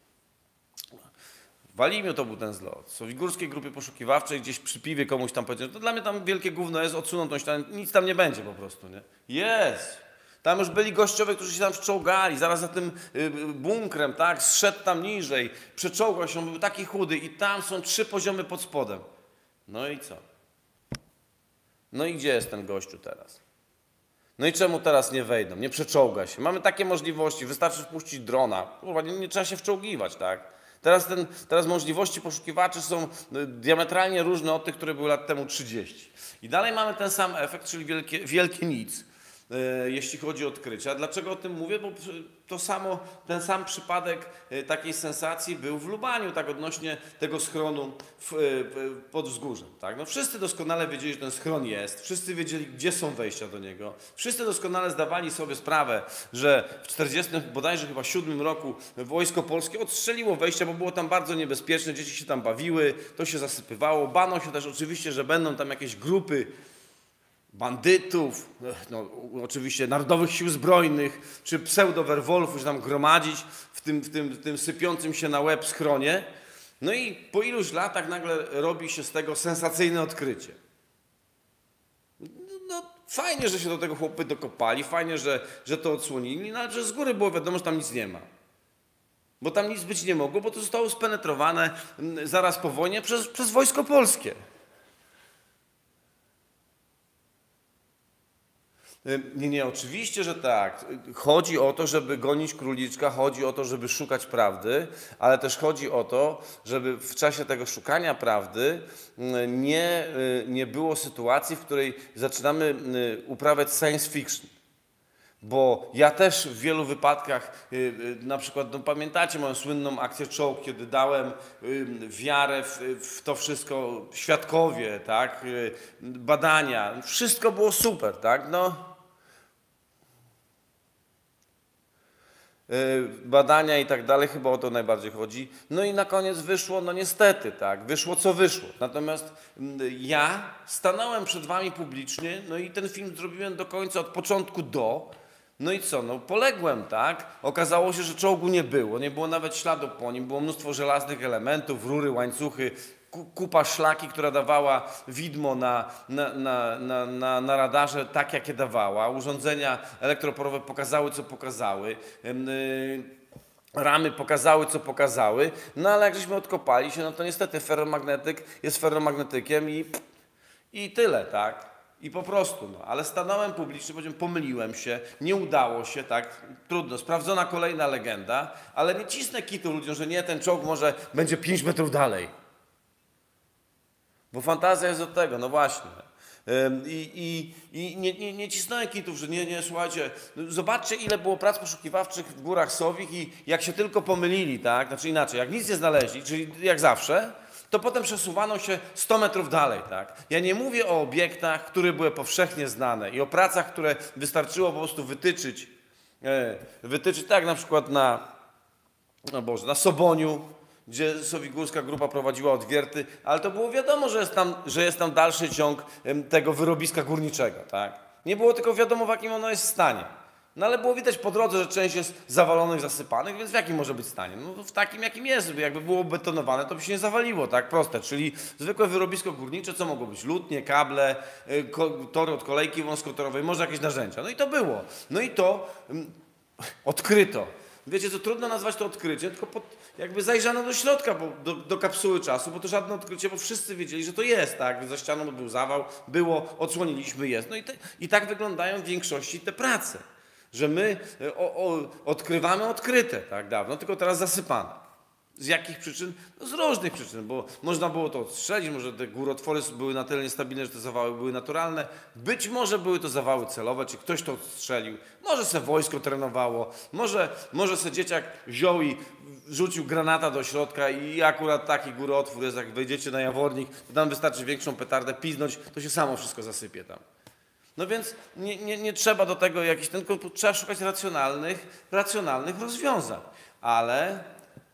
Walimiu to był ten zlot. W Sowigórskiej Grupie Poszukiwawczej gdzieś przy piwie komuś tam powiedział, to dla mnie tam wielkie gówno jest, odsuną tą ścianę, nic tam nie będzie po prostu, nie? Jest! Tam już byli gościowie, którzy się tam wczołgali, zaraz za tym bunkrem, tak? Zszedł tam niżej, przeczołgał się, on był taki chudy i tam są trzy poziomy pod spodem. No i co? No i gdzie jest ten gościu teraz? No i czemu teraz nie wejdą, nie przeczołga się? Mamy takie możliwości, wystarczy wpuścić drona, kurwa, nie, nie trzeba się wczołgiwać, tak? Teraz, ten, teraz możliwości poszukiwaczy są diametralnie różne od tych, które były lat temu trzydzieści. I dalej mamy ten sam efekt, czyli wielkie, wielkie nic, e, jeśli chodzi o odkrycia. Dlaczego o tym mówię? Bo to samo, ten sam przypadek e, takiej sensacji był w Lubaniu, tak odnośnie tego schronu w, e, pod wzgórzem. Tak? No wszyscy doskonale wiedzieli, że ten schron jest, wszyscy wiedzieli, gdzie są wejścia do niego, wszyscy doskonale zdawali sobie sprawę, że w czterdziestym bodajże chyba siódmym roku Wojsko Polskie odstrzeliło wejścia, bo było tam bardzo niebezpieczne, dzieci się tam bawiły, to się zasypywało, bano się też oczywiście, że będą tam jakieś grupy bandytów, no, oczywiście Narodowych Sił Zbrojnych, czy pseudo-werwolfów się tam gromadzić w tym, w, tym, w tym sypiącym się na łeb schronie. No i po iluś latach nagle robi się z tego sensacyjne odkrycie. No fajnie, że się do tego chłopy dokopali, fajnie, że, że to odsłonili, no ale że z góry było wiadomo, że tam nic nie ma. Bo tam nic być nie mogło, bo to zostało spenetrowane zaraz po wojnie przez, przez Wojsko Polskie. Nie, nie, oczywiście, że tak. Chodzi o to, żeby gonić króliczka, chodzi o to, żeby szukać prawdy, ale też chodzi o to, żeby w czasie tego szukania prawdy nie, nie było sytuacji, w której zaczynamy uprawiać science fiction. Bo ja też w wielu wypadkach, na przykład, no pamiętacie moją słynną akcję Czołg, kiedy dałem wiarę w, w to wszystko, świadkowie, tak, badania, wszystko było super, tak, no. Badania i tak dalej, chyba o to najbardziej chodzi. No i na koniec wyszło, no niestety, tak, wyszło co wyszło. Natomiast ja stanąłem przed wami publicznie, no i ten film zrobiłem do końca, od początku do. No i co, no poległem, tak? Okazało się, że czołgu nie było, nie było nawet śladu po nim, było mnóstwo żelaznych elementów, rury, łańcuchy, kupa szlaki, która dawała widmo na, na, na, na, na, na radarze tak, jakie dawała. Urządzenia elektroporowe pokazały, co pokazały. Yy, ramy pokazały, co pokazały. No ale jak żeśmy odkopali się, no to niestety ferromagnetyk jest ferromagnetykiem i, i tyle, tak? I po prostu, no, ale stanąłem publicznie, powiedziałem, pomyliłem się, nie udało się, tak, trudno, sprawdzona kolejna legenda, ale nie cisnę kitu ludziom, że nie, ten czołg może będzie pięć metrów dalej. Bo fantazja jest od tego, no właśnie. I, i, i nie, nie, nie cisnąłem kitów, że nie, nie, słuchajcie, zobaczcie, ile było prac poszukiwawczych w Górach Sowich i jak się tylko pomylili, tak, znaczy inaczej, jak nic nie znaleźli, czyli jak zawsze, to potem przesuwano się sto metrów dalej, tak. Ja nie mówię o obiektach, które były powszechnie znane i o pracach, które wystarczyło po prostu wytyczyć, wytyczyć tak na przykład na, no Boże, na Soboniu, gdzie Sowigórska grupa prowadziła odwierty, ale to było wiadomo, że jest tam, że jest tam dalszy ciąg tego wyrobiska górniczego, tak? Nie było tylko wiadomo, w jakim ono jest stanie. No ale było widać po drodze, że część jest zawalonych, zasypanych, więc w jakim może być stanie? No w takim, jakim jest. Jakby było betonowane, to by się nie zawaliło, tak? Proste. Czyli zwykłe wyrobisko górnicze, co mogło być? Lutnie, kable, tory od kolejki wąskotorowej, może jakieś narzędzia. No i to było. No i to um, odkryto. Wiecie co, trudno nazwać to odkryciem, tylko pod, jakby zajrzano do środka, bo, do, do kapsuły czasu, bo to żadne odkrycie, bo wszyscy wiedzieli, że to jest, tak? Za ścianą był zawał, było, odsłoniliśmy, jest. No i, te, i tak wyglądają w większości te prace, że my o, o, odkrywamy odkryte, tak dawno, tylko teraz zasypane. Z jakich przyczyn? No z różnych przyczyn, bo można było to odstrzelić, może te górotwory były na tyle niestabilne, że te zawały były naturalne. Być może były to zawały celowe, czy ktoś to odstrzelił. Może se wojsko trenowało, może, może se dzieciak wziął i rzucił granata do środka i akurat taki górotwór jest, jak wejdziecie na Jawornik, to tam wystarczy większą petardę piznąć, to się samo wszystko zasypie tam. No więc nie, nie, nie trzeba do tego jakichś, tylko trzeba szukać racjonalnych, racjonalnych rozwiązań. Ale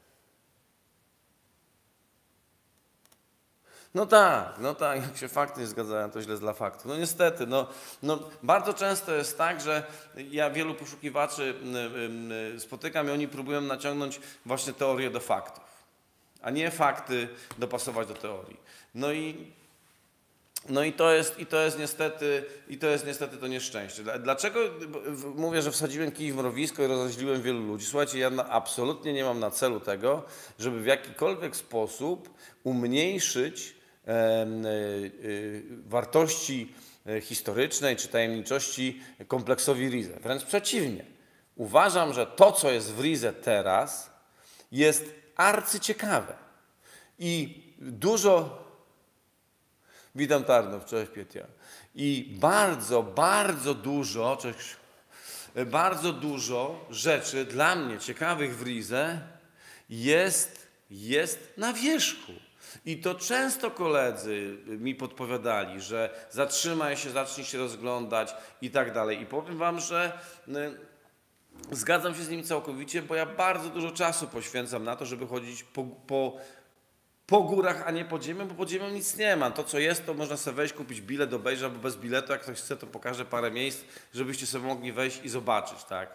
no tak, no tak, jak się fakty nie zgadzają, to źle dla faktów. No niestety, no, no bardzo często jest tak, że ja wielu poszukiwaczy spotykam i oni próbują naciągnąć właśnie teorię do faktów, a nie fakty dopasować do teorii. No i, no i to jest, i to jest niestety, i to jest niestety to nieszczęście. Dlaczego mówię, że wsadziłem kij w mrowisko i rozozliłem wielu ludzi? Słuchajcie, ja na, absolutnie nie mam na celu tego, żeby w jakikolwiek sposób umniejszyć wartości historycznej czy tajemniczości kompleksowi Rize. Wręcz przeciwnie. Uważam, że to, co jest w Rize teraz, jest arcyciekawe. I dużo... Witam Tarnów, cześć Pietia. I bardzo, bardzo dużo, cześć, bardzo dużo rzeczy dla mnie ciekawych w Rize jest, jest na wierzchu. I to często koledzy mi podpowiadali, że zatrzymaj się, zacznij się rozglądać i tak dalej. I powiem wam, że zgadzam się z nimi całkowicie, bo ja bardzo dużo czasu poświęcam na to, żeby chodzić po, po, po górach, a nie pod ziemią, bo pod ziemią nic nie ma. To, co jest, to można sobie wejść, kupić bilet, obejrzeć, albo bez biletu, jak ktoś chce, to pokażę parę miejsc, żebyście sobie mogli wejść i zobaczyć, tak?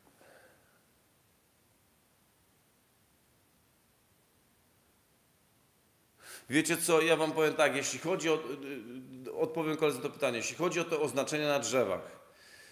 Wiecie co, ja wam powiem tak, jeśli chodzi o, odpowiem koledze na to pytanie, jeśli chodzi o te oznaczenia na drzewach,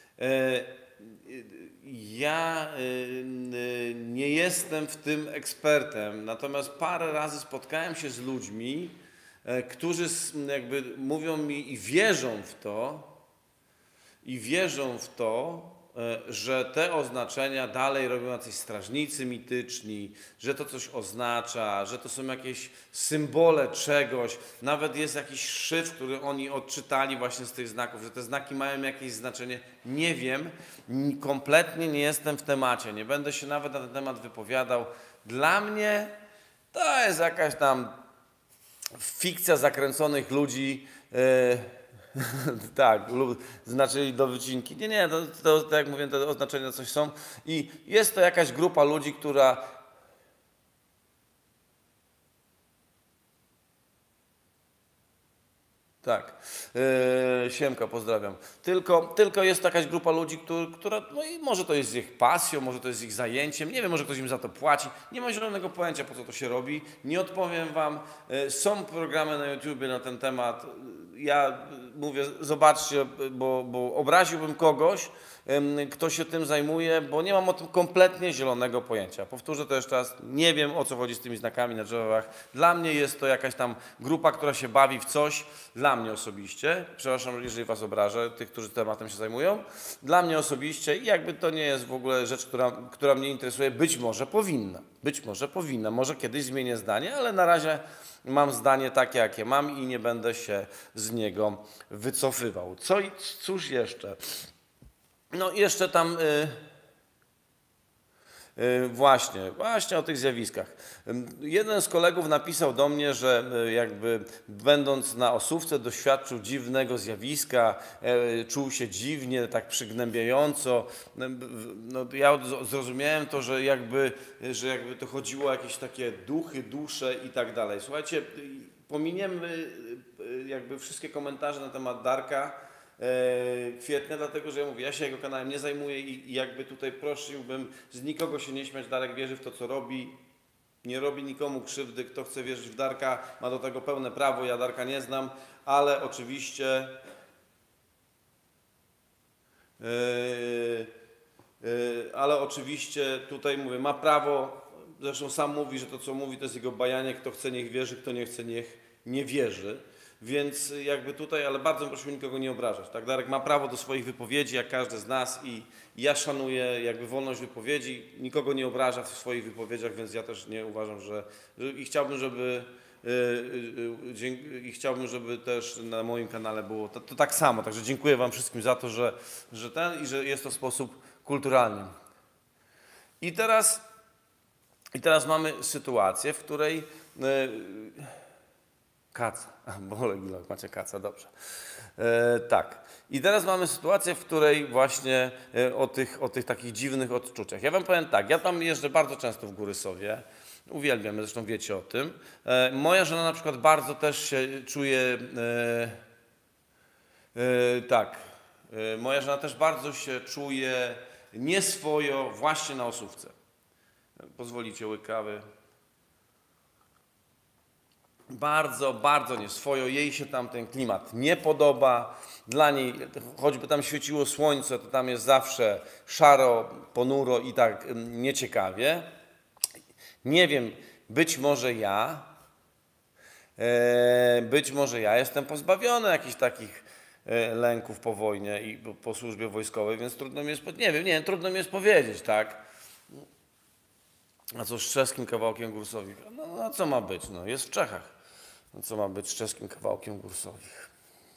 ja nie jestem w tym ekspertem, natomiast parę razy spotkałem się z ludźmi, którzy jakby mówią mi i wierzą w to, i wierzą w to, że te oznaczenia dalej robią jacyś strażnicy mityczni, że to coś oznacza, że to są jakieś symbole czegoś. Nawet jest jakiś szyfr, który oni odczytali właśnie z tych znaków, że te znaki mają jakieś znaczenie. Nie wiem, kompletnie nie jestem w temacie, nie będę się nawet na ten temat wypowiadał. Dla mnie to jest jakaś tam fikcja zakręconych ludzi, yy, tak, lub znaczy do wycinki. Nie, nie, to, to tak jak mówię, te oznaczenia coś są. I jest to jakaś grupa ludzi, która tak, yy, Siemka, pozdrawiam. Tylko, tylko jest jakaś grupa ludzi, który, która, no i może to jest ich pasją, może to jest ich zajęciem, nie wiem, może ktoś im za to płaci. Nie mam zielonego pojęcia, po co to się robi. Nie odpowiem wam. Yy, są programy na YouTubie na ten temat. Ja mówię, zobaczcie, bo, bo obraziłbym kogoś, kto się tym zajmuje, bo nie mam o tym kompletnie zielonego pojęcia. Powtórzę to jeszcze raz, nie wiem, o co chodzi z tymi znakami na drzewach. Dla mnie jest to jakaś tam grupa, która się bawi w coś, dla mnie osobiście, przepraszam, jeżeli was obrażę, tych, którzy tematem się zajmują, dla mnie osobiście i jakby to nie jest w ogóle rzecz, która, która mnie interesuje, być może powinna, być może powinna, może kiedyś zmienię zdanie, ale na razie mam zdanie takie, jakie mam i nie będę się z niego wycofywał. Co, cóż jeszcze? No jeszcze tam y, y, właśnie, właśnie o tych zjawiskach. Jeden z kolegów napisał do mnie, że y, jakby będąc na Osówce doświadczył dziwnego zjawiska, y, czuł się dziwnie, tak przygnębiająco. No, ja zrozumiałem to, że jakby, że jakby to chodziło o jakieś takie duchy, dusze i tak dalej. Słuchajcie, pominiemy jakby wszystkie komentarze na temat Darka, kwietnia, dlatego że ja mówię, ja się jego kanałem nie zajmuję i jakby tutaj prosiłbym z nikogo się nie śmiać, Darek wierzy w to, co robi, nie robi nikomu krzywdy, kto chce wierzyć w Darka, ma do tego pełne prawo, ja Darka nie znam, ale oczywiście yy, yy, ale oczywiście tutaj mówię, ma prawo, zresztą sam mówi, że to, co mówi, to jest jego bajanie, kto chce, niech wierzy, kto nie chce, niech nie wierzy. Więc jakby tutaj, ale bardzo proszę nikogo nie obrażać. Tak? Darek ma prawo do swoich wypowiedzi, jak każdy z nas i ja szanuję jakby wolność wypowiedzi, nikogo nie obraża w swoich wypowiedziach, więc ja też nie uważam, że, że i chciałbym, żeby yy, yy, i chciałbym, żeby też na moim kanale było to, to tak samo. Także dziękuję wam wszystkim za to, że, że ten i że jest to w sposób kulturalny. I teraz, i teraz mamy sytuację, w której yy, kaca, bolek, macie kaca, dobrze. E, tak. I teraz mamy sytuację, w której właśnie e, o, tych, o tych takich dziwnych odczuciach. Ja wam powiem tak, ja tam jeżdżę bardzo często w Góry Sowie, uwielbiam, zresztą wiecie o tym. E, moja żona na przykład bardzo też się czuje, e, e, tak, e, moja żona też bardzo się czuje nieswojo właśnie na Osówce. Pozwolicie łyk kawy. Bardzo, bardzo nieswojo, jej się tam ten klimat nie podoba, dla niej, choćby tam świeciło słońce, to tam jest zawsze szaro, ponuro i tak nieciekawie. Nie wiem, być może ja, e, być może ja jestem pozbawiony jakichś takich lęków po wojnie i po, po służbie wojskowej, więc trudno mi jest, nie wiem, nie, trudno mi jest powiedzieć, tak? A co z czeskim kawałkiem Górsowich? No, no co ma być? No, jest w Czechach. No, co ma być z czeskim kawałkiem Górsowich?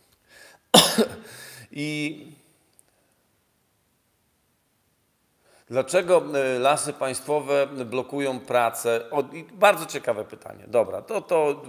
I dlaczego Lasy Państwowe blokują pracę? O, bardzo ciekawe pytanie. Dobra, to to...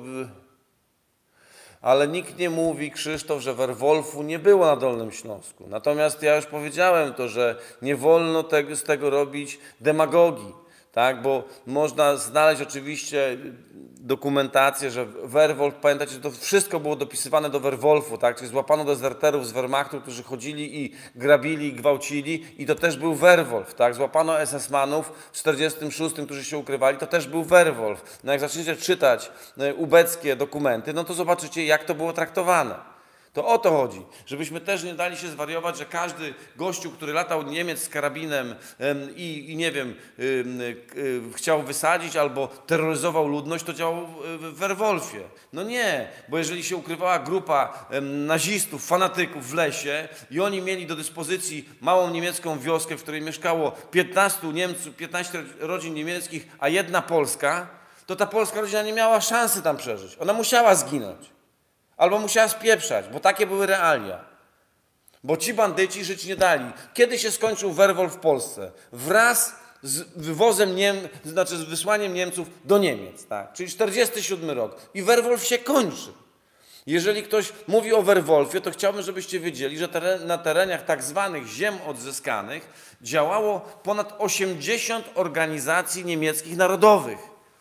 Ale nikt nie mówi, Krzysztof, że Werwolfu nie było na Dolnym Śląsku. Natomiast ja już powiedziałem to, że nie wolno tego, z tego robić demagogii, tak? Bo można znaleźć oczywiście dokumentację, że Werwolf, pamiętacie, że to wszystko było dopisywane do Werwolfu, tak? Czyli złapano dezerterów z Wehrmachtu, którzy chodzili i grabili, i gwałcili i to też był Werwolf, tak? Złapano es es manów w czterdziestym szóstym, którzy się ukrywali, to też był Werwolf. No jak zaczniecie czytać ubeckie dokumenty, no to zobaczycie, jak to było traktowane. To o to chodzi, żebyśmy też nie dali się zwariować, że każdy gościu, który latał Niemiec z karabinem i, i nie wiem, y, y, y, chciał wysadzić albo terroryzował ludność, to działał w Werwolfie. No nie, bo jeżeli się ukrywała grupa nazistów, fanatyków w lesie i oni mieli do dyspozycji małą niemiecką wioskę, w której mieszkało piętnastu Niemców, piętnaście rodzin niemieckich, a jedna Polska, to ta polska rodzina nie miała szansy tam przeżyć. Ona musiała zginąć. Albo musiała spieprzać, bo takie były realia. Bo ci bandyci żyć nie dali. Kiedy się skończył Werwolf w Polsce? Wraz z wywozem Niem, znaczy z wysłaniem Niemców do Niemiec, tak? Czyli czterdziesty siódmy rok. I Werwolf się kończy. Jeżeli ktoś mówi o Werwolfie, to chciałbym, żebyście wiedzieli, że teren, na terenach tak zwanych ziem odzyskanych działało ponad osiemdziesiąt organizacji niemieckich narodowych.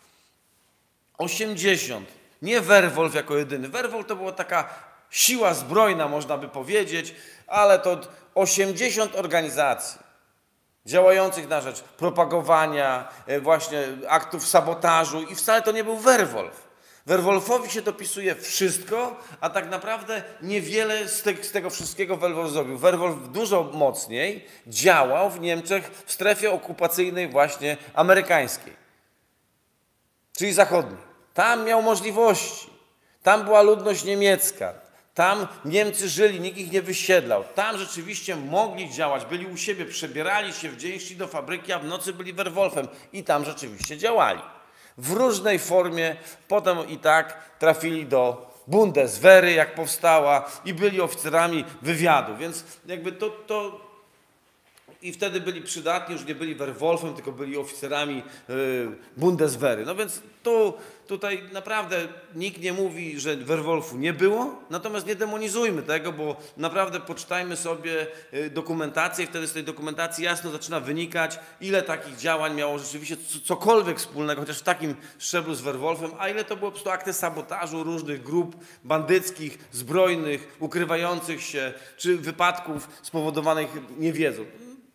osiemdziesiąt. Nie Werwolf jako jedyny. Werwolf to była taka siła zbrojna, można by powiedzieć, ale to osiemdziesiąt organizacji działających na rzecz propagowania, właśnie aktów sabotażu i wcale to nie był Werwolf. Werwolfowi się dopisuje wszystko, a tak naprawdę niewiele z, te, z tego wszystkiego Werwolf zrobił. Werwolf dużo mocniej działał w Niemczech w strefie okupacyjnej właśnie amerykańskiej, czyli zachodniej. Tam miał możliwości, tam była ludność niemiecka, tam Niemcy żyli, nikt ich nie wysiedlał, tam rzeczywiście mogli działać, byli u siebie, przebierali się w dzień, szli do fabryki, a w nocy byli Werwolfem i tam rzeczywiście działali. W różnej formie, potem i tak trafili do Bundeswehry, jak powstała, i byli oficerami wywiadu, więc jakby to... to i wtedy byli przydatni, już nie byli Werwolfem, tylko byli oficerami y, Bundeswehry. No więc tu, tutaj naprawdę nikt nie mówi, że Werwolfu nie było, natomiast nie demonizujmy tego, bo naprawdę poczytajmy sobie y, dokumentację i wtedy z tej dokumentacji jasno zaczyna wynikać, ile takich działań miało rzeczywiście cokolwiek wspólnego, chociaż w takim szczeblu z Werwolfem, a ile to było po prostu akty sabotażu różnych grup bandyckich, zbrojnych, ukrywających się, czy wypadków spowodowanych niewiedzą.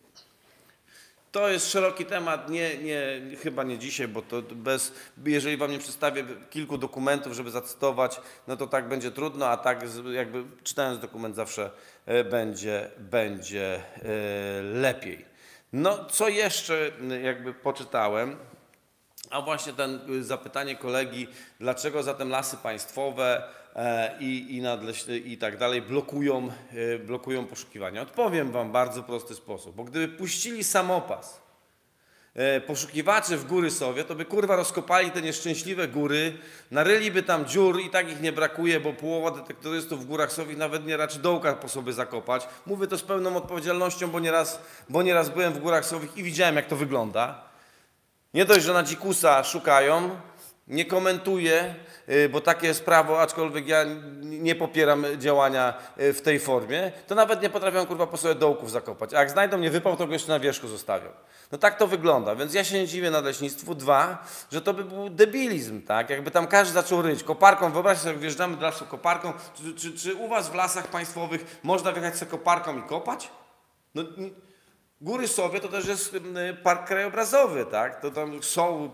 To jest szeroki temat, nie, nie, chyba nie dzisiaj, bo to bez, jeżeli wam nie przedstawię kilku dokumentów, żeby zacytować, no to tak będzie trudno, a tak jakby czytając dokument zawsze będzie, będzie lepiej. No co jeszcze jakby poczytałem, a właśnie ten zapytanie kolegi, dlaczego zatem Lasy Państwowe i, i, nadleśne, i tak dalej blokują, blokują poszukiwania. Odpowiem wam w bardzo prosty sposób, bo gdyby puścili samopas poszukiwaczy w Góry Sowie, to by kurwa rozkopali te nieszczęśliwe góry, naryliby tam dziur i tak ich nie brakuje, bo połowa detektorystów w Górach Sowich nawet nie raczy dołka po sobie zakopać. Mówię to z pełną odpowiedzialnością, bo nieraz, bo nieraz byłem w Górach Sowich i widziałem, jak to wygląda. Nie dość, że na dzikusa szukają, nie komentuję, bo takie jest prawo, aczkolwiek ja nie popieram działania w tej formie, to nawet nie potrafią kurwa po sobie dołków zakopać. A jak znajdą mnie wypał, to go jeszcze na wierzchu zostawią. No tak to wygląda, więc ja się nie dziwię nadleśnictwu. Dwa, że to by był debilizm, tak? Jakby tam każdy zaczął ryć koparką, wyobraźcie sobie, jak wjeżdżamy do lasu koparką, czy, czy, czy u was w lasach państwowych można wjechać sobie koparką i kopać? No, Góry Sowie to też jest park krajobrazowy, tak? To tam są...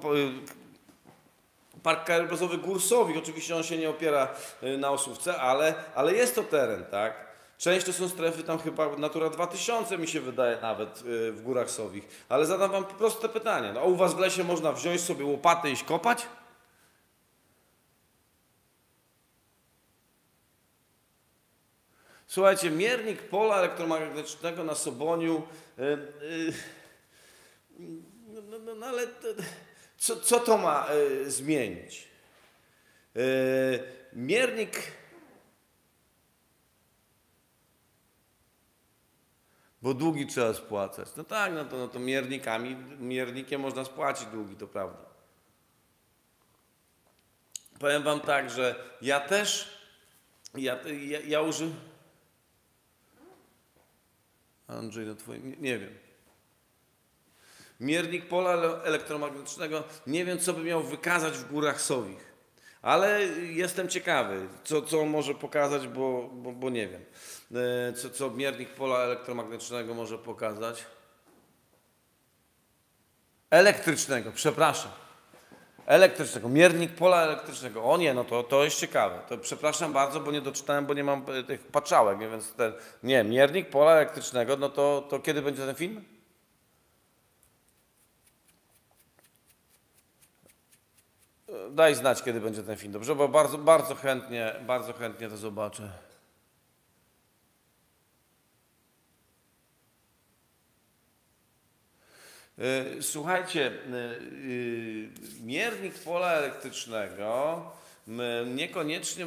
Park krajobrazowy Gór Sowich, oczywiście on się nie opiera na Osówce, ale, ale jest to teren, tak? Część to są strefy tam chyba Natura dwa tysiące mi się wydaje nawet w Górach Sowich. Ale zadam wam proste pytanie. No, a u was w lesie można wziąć sobie łopatę i iść kopać? Słuchajcie, miernik pola elektromagnetycznego na Soboniu, yy, yy, no, no, no ale to, co, co to ma yy, zmienić? Yy, miernik bo długi trzeba spłacać. No tak, no to, no to miernikami, miernikiem można spłacić długi, to prawda. Powiem wam tak, że ja też, ja, ja, ja używam... Andrzej, no twoje, nie, nie wiem. Miernik pola elektromagnetycznego, nie wiem, co by miał wykazać w Górach Sowich. Ale jestem ciekawy, co, co on może pokazać, bo, bo, bo nie wiem. Co, co miernik pola elektromagnetycznego może pokazać? Elektrycznego, przepraszam. Elektrycznego, miernik pola elektrycznego. O nie, no to, to jest ciekawe. To przepraszam bardzo, bo nie doczytałem, bo nie mam tych patrzałek, nie? Więc ten, nie, miernik pola elektrycznego, no to, to kiedy będzie ten film? Daj znać, kiedy będzie ten film, dobrze? Bo bardzo, bardzo chętnie, bardzo chętnie to zobaczę. Słuchajcie, miernik pola elektrycznego niekoniecznie,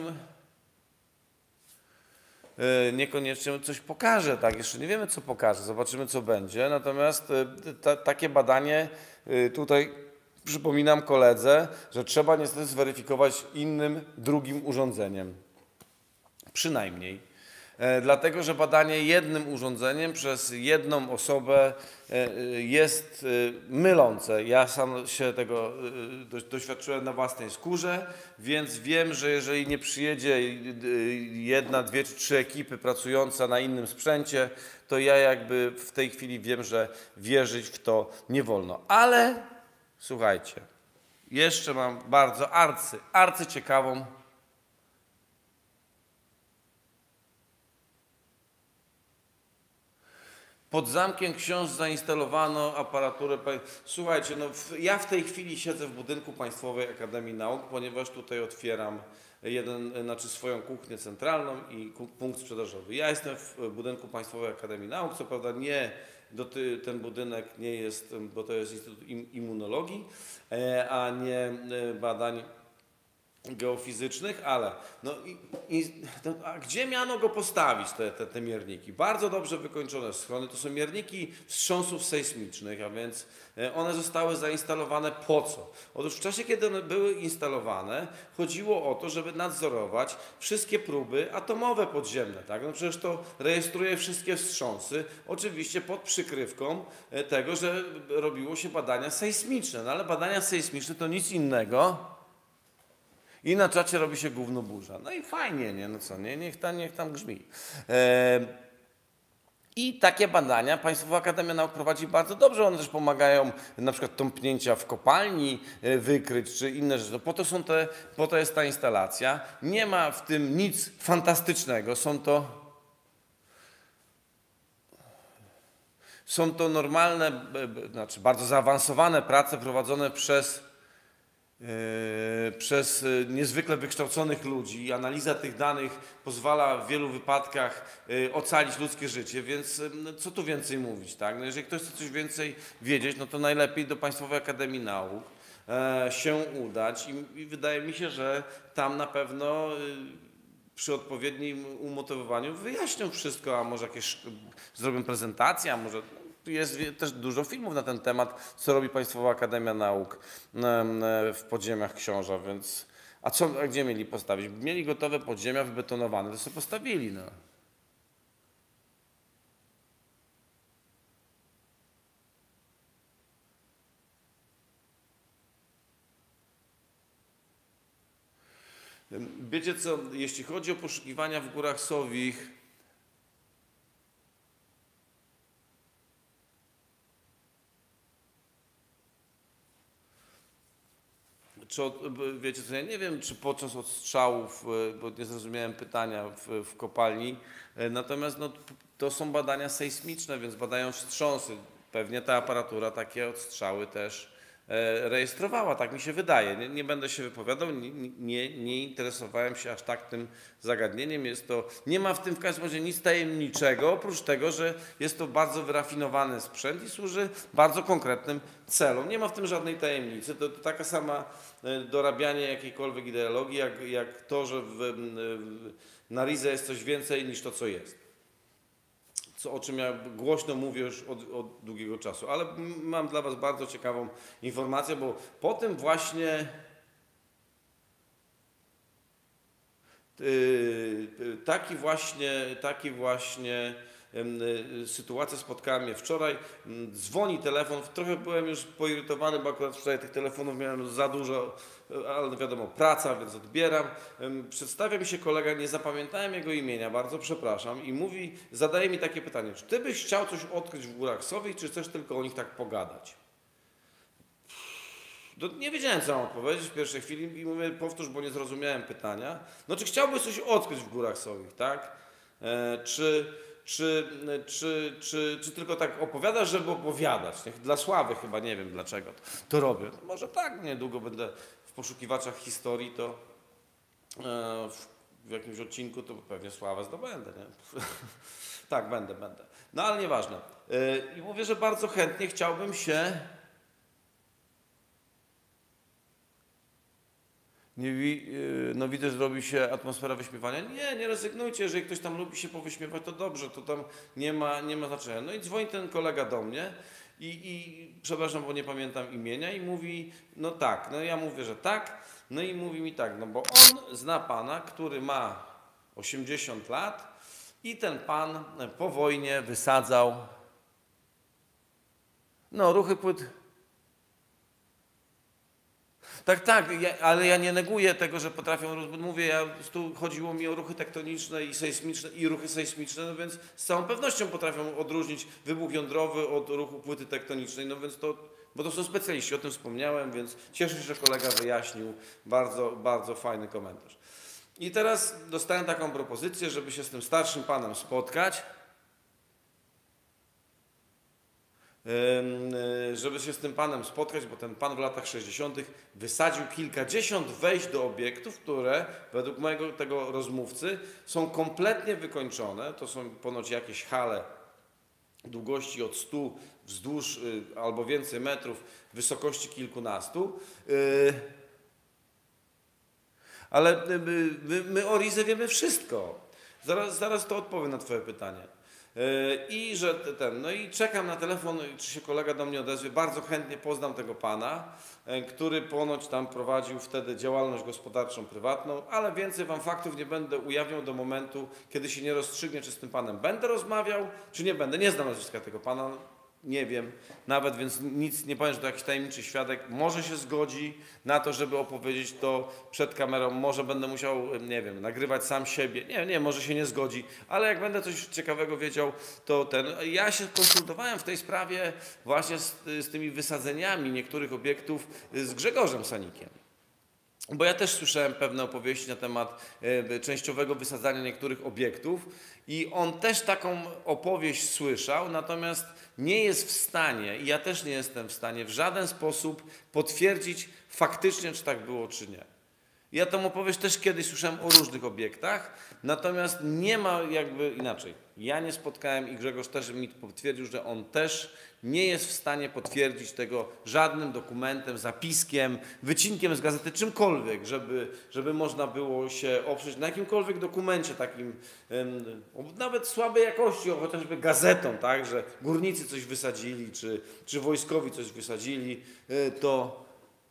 niekoniecznie coś pokaże, tak? Jeszcze nie wiemy, co pokaże, zobaczymy, co będzie. Natomiast ta, takie badanie tutaj, przypominam koledze, że trzeba niestety zweryfikować innym, drugim urządzeniem. Przynajmniej. Dlatego, że badanie jednym urządzeniem przez jedną osobę jest mylące. Ja sam się tego doświadczyłem na własnej skórze, więc wiem, że jeżeli nie przyjedzie jedna, dwie czy trzy ekipy pracujące na innym sprzęcie, to ja jakby w tej chwili wiem, że wierzyć w to nie wolno. Ale słuchajcie, jeszcze mam bardzo arcy, arcy ciekawą Pod Zamkiem Książ zainstalowano aparaturę. Słuchajcie, no ja w tej chwili siedzę w budynku Państwowej Akademii Nauk, ponieważ tutaj otwieram jeden, znaczy swoją kuchnię centralną i punkt sprzedażowy. Ja jestem w budynku Państwowej Akademii Nauk, co prawda nie, ten budynek nie jest, bo to jest Instytut Immunologii, a nie badań geofizycznych, ale no i, i, no, a gdzie miano go postawić, te, te, te mierniki? Bardzo dobrze wykończone schrony, to są mierniki wstrząsów sejsmicznych, a więc one zostały zainstalowane po co? Otóż w czasie, kiedy one były instalowane, chodziło o to, żeby nadzorować wszystkie próby atomowe podziemne, tak? No przecież to rejestruje wszystkie wstrząsy, oczywiście pod przykrywką tego, że robiło się badania sejsmiczne, no ale badania sejsmiczne to nic innego. I na czacie robi się gówno burza. No i fajnie, nie? No co, nie? Niech tam, niech tam grzmi. E, I takie badania Państwowa Akademia Nauk prowadzi bardzo dobrze. One też pomagają na przykład tąpnięcia w kopalni wykryć, czy inne rzeczy. Po to, są te, po to jest ta instalacja. Nie ma w tym nic fantastycznego. Są to, są to normalne, znaczy bardzo zaawansowane prace prowadzone przez przez niezwykle wykształconych ludzi. Analiza tych danych pozwala w wielu wypadkach ocalić ludzkie życie, więc co tu więcej mówić, tak? No jeżeli ktoś chce coś więcej wiedzieć, no to najlepiej do Państwowej Akademii Nauk się udać i, i wydaje mi się, że tam na pewno przy odpowiednim umotywowaniu wyjaśnią wszystko, a może jakieś zrobią prezentację, a może... Jest też dużo filmów na ten temat, co robi Państwowa Akademia Nauk w podziemiach Książa, więc... A co, a gdzie mieli postawić? Mieli gotowe podziemia wybetonowane, to sobie postawili, no. Wiecie co, jeśli chodzi o poszukiwania w Górach Sowich, Czy, wiecie co, ja nie wiem, czy podczas odstrzałów, bo nie zrozumiałem pytania w, w kopalni, natomiast no, to są badania sejsmiczne, więc badają wstrząsy. Pewnie ta aparatura takie odstrzały też rejestrowała, tak mi się wydaje. Nie, nie będę się wypowiadał, nie, nie, nie interesowałem się aż tak tym zagadnieniem. Jest to, nie ma w tym w każdym razie nic tajemniczego, oprócz tego, że jest to bardzo wyrafinowany sprzęt i służy bardzo konkretnym celom. Nie ma w tym żadnej tajemnicy. To, to taka sama dorabianie jakiejkolwiek ideologii, jak, jak to, że w, w, na Rize jest coś więcej niż to, co jest. Co, o czym ja głośno mówię już od, od długiego czasu. Ale mam dla Was bardzo ciekawą informację, bo po tym właśnie yy, taki właśnie, taki właśnie yy, sytuacja spotkała mnie wczoraj. Yy, dzwoni telefon, trochę byłem już poirytowany, bo akurat wczoraj tych telefonów miałem za dużo, ale wiadomo, praca, więc odbieram. Przedstawia mi się kolega, nie zapamiętałem jego imienia, bardzo przepraszam, i mówi, zadaje mi takie pytanie, czy ty byś chciał coś odkryć w Górach Sowich, czy chcesz tylko o nich tak pogadać? No, nie wiedziałem, co mam odpowiedzieć w pierwszej chwili i mówię, powtórz, bo nie zrozumiałem pytania. No, czy chciałbyś coś odkryć w Górach Sowich, tak? E, czy, czy, czy, czy, czy tylko tak opowiadasz, żeby opowiadać? Dla sławy chyba, nie wiem dlaczego to robię. No, może tak, niedługo będę w poszukiwaczach historii, to e, w, w jakimś odcinku to pewnie sławę zdobędę, nie? Tak, będę, będę. No, ale nieważne. E, I mówię, że bardzo chętnie chciałbym się... Nie, no widzę, że robi się atmosfera wyśmiewania. Nie, nie rezygnujcie, jeżeli ktoś tam lubi się powyśmiewać, to dobrze, to tam nie ma, nie ma znaczenia. No i dzwoni ten kolega do mnie i, i przepraszam, bo nie pamiętam imienia, i mówi, no tak, no ja mówię, że tak, no i mówi mi tak, no bo on zna pana, który ma osiemdziesiąt lat i ten pan po wojnie wysadzał, no ruchy płyt. Tak, tak, ja, ale ja nie neguję tego, że potrafią, mówię, ja, tu chodziło mi o ruchy tektoniczne i sejsmiczne i ruchy sejsmiczne, no więc z całą pewnością potrafią odróżnić wybuch jądrowy od ruchu płyty tektonicznej, no więc to, bo to są specjaliści, o tym wspomniałem, więc cieszę się, że kolega wyjaśnił, bardzo, bardzo fajny komentarz. I teraz dostałem taką propozycję, żeby się z tym starszym panem spotkać, żeby się z tym panem spotkać, bo ten pan w latach sześćdziesiątych wysadził kilkadziesiąt wejść do obiektów, które według mojego tego rozmówcy są kompletnie wykończone. To są ponoć jakieś hale długości od stu wzdłuż albo więcej metrów, wysokości kilkunastu. Ale my, my o Rize wiemy wszystko. Zaraz, zaraz to odpowiem na twoje pytanie. I że ten, no i czekam na telefon, czy się kolega do mnie odezwie. Bardzo chętnie poznam tego pana, który ponoć tam prowadził wtedy działalność gospodarczą prywatną, ale więcej wam faktów nie będę ujawniał do momentu, kiedy się nie rozstrzygnie, czy z tym panem będę rozmawiał, czy nie będę. Nie znam nazwiska tego pana, nie wiem nawet, więc nic nie powiem, że to jakiś tajemniczy świadek. Może się zgodzi na to, żeby opowiedzieć to przed kamerą, może będę musiał, nie wiem, nagrywać sam siebie. Nie, nie, może się nie zgodzi, ale jak będę coś ciekawego wiedział, to ten... Ja się konsultowałem w tej sprawie właśnie z, z tymi wysadzeniami niektórych obiektów z Grzegorzem Sanikiem. Bo ja też słyszałem pewne opowieści na temat e, częściowego wysadzania niektórych obiektów i on też taką opowieść słyszał, natomiast nie jest w stanie, i ja też nie jestem w stanie w żaden sposób potwierdzić faktycznie, czy tak było, czy nie. Ja tą opowieść też kiedyś słyszałem o różnych obiektach, natomiast nie ma jakby inaczej. Ja nie spotkałem i Grzegorz też mi potwierdził, że on też nie jest w stanie potwierdzić tego żadnym dokumentem, zapiskiem, wycinkiem z gazety, czymkolwiek, żeby, żeby można było się oprzeć na jakimkolwiek dokumencie takim, nawet słabej jakości, o chociażby gazetą, tak, że górnicy coś wysadzili, czy, czy wojskowi coś wysadzili, to...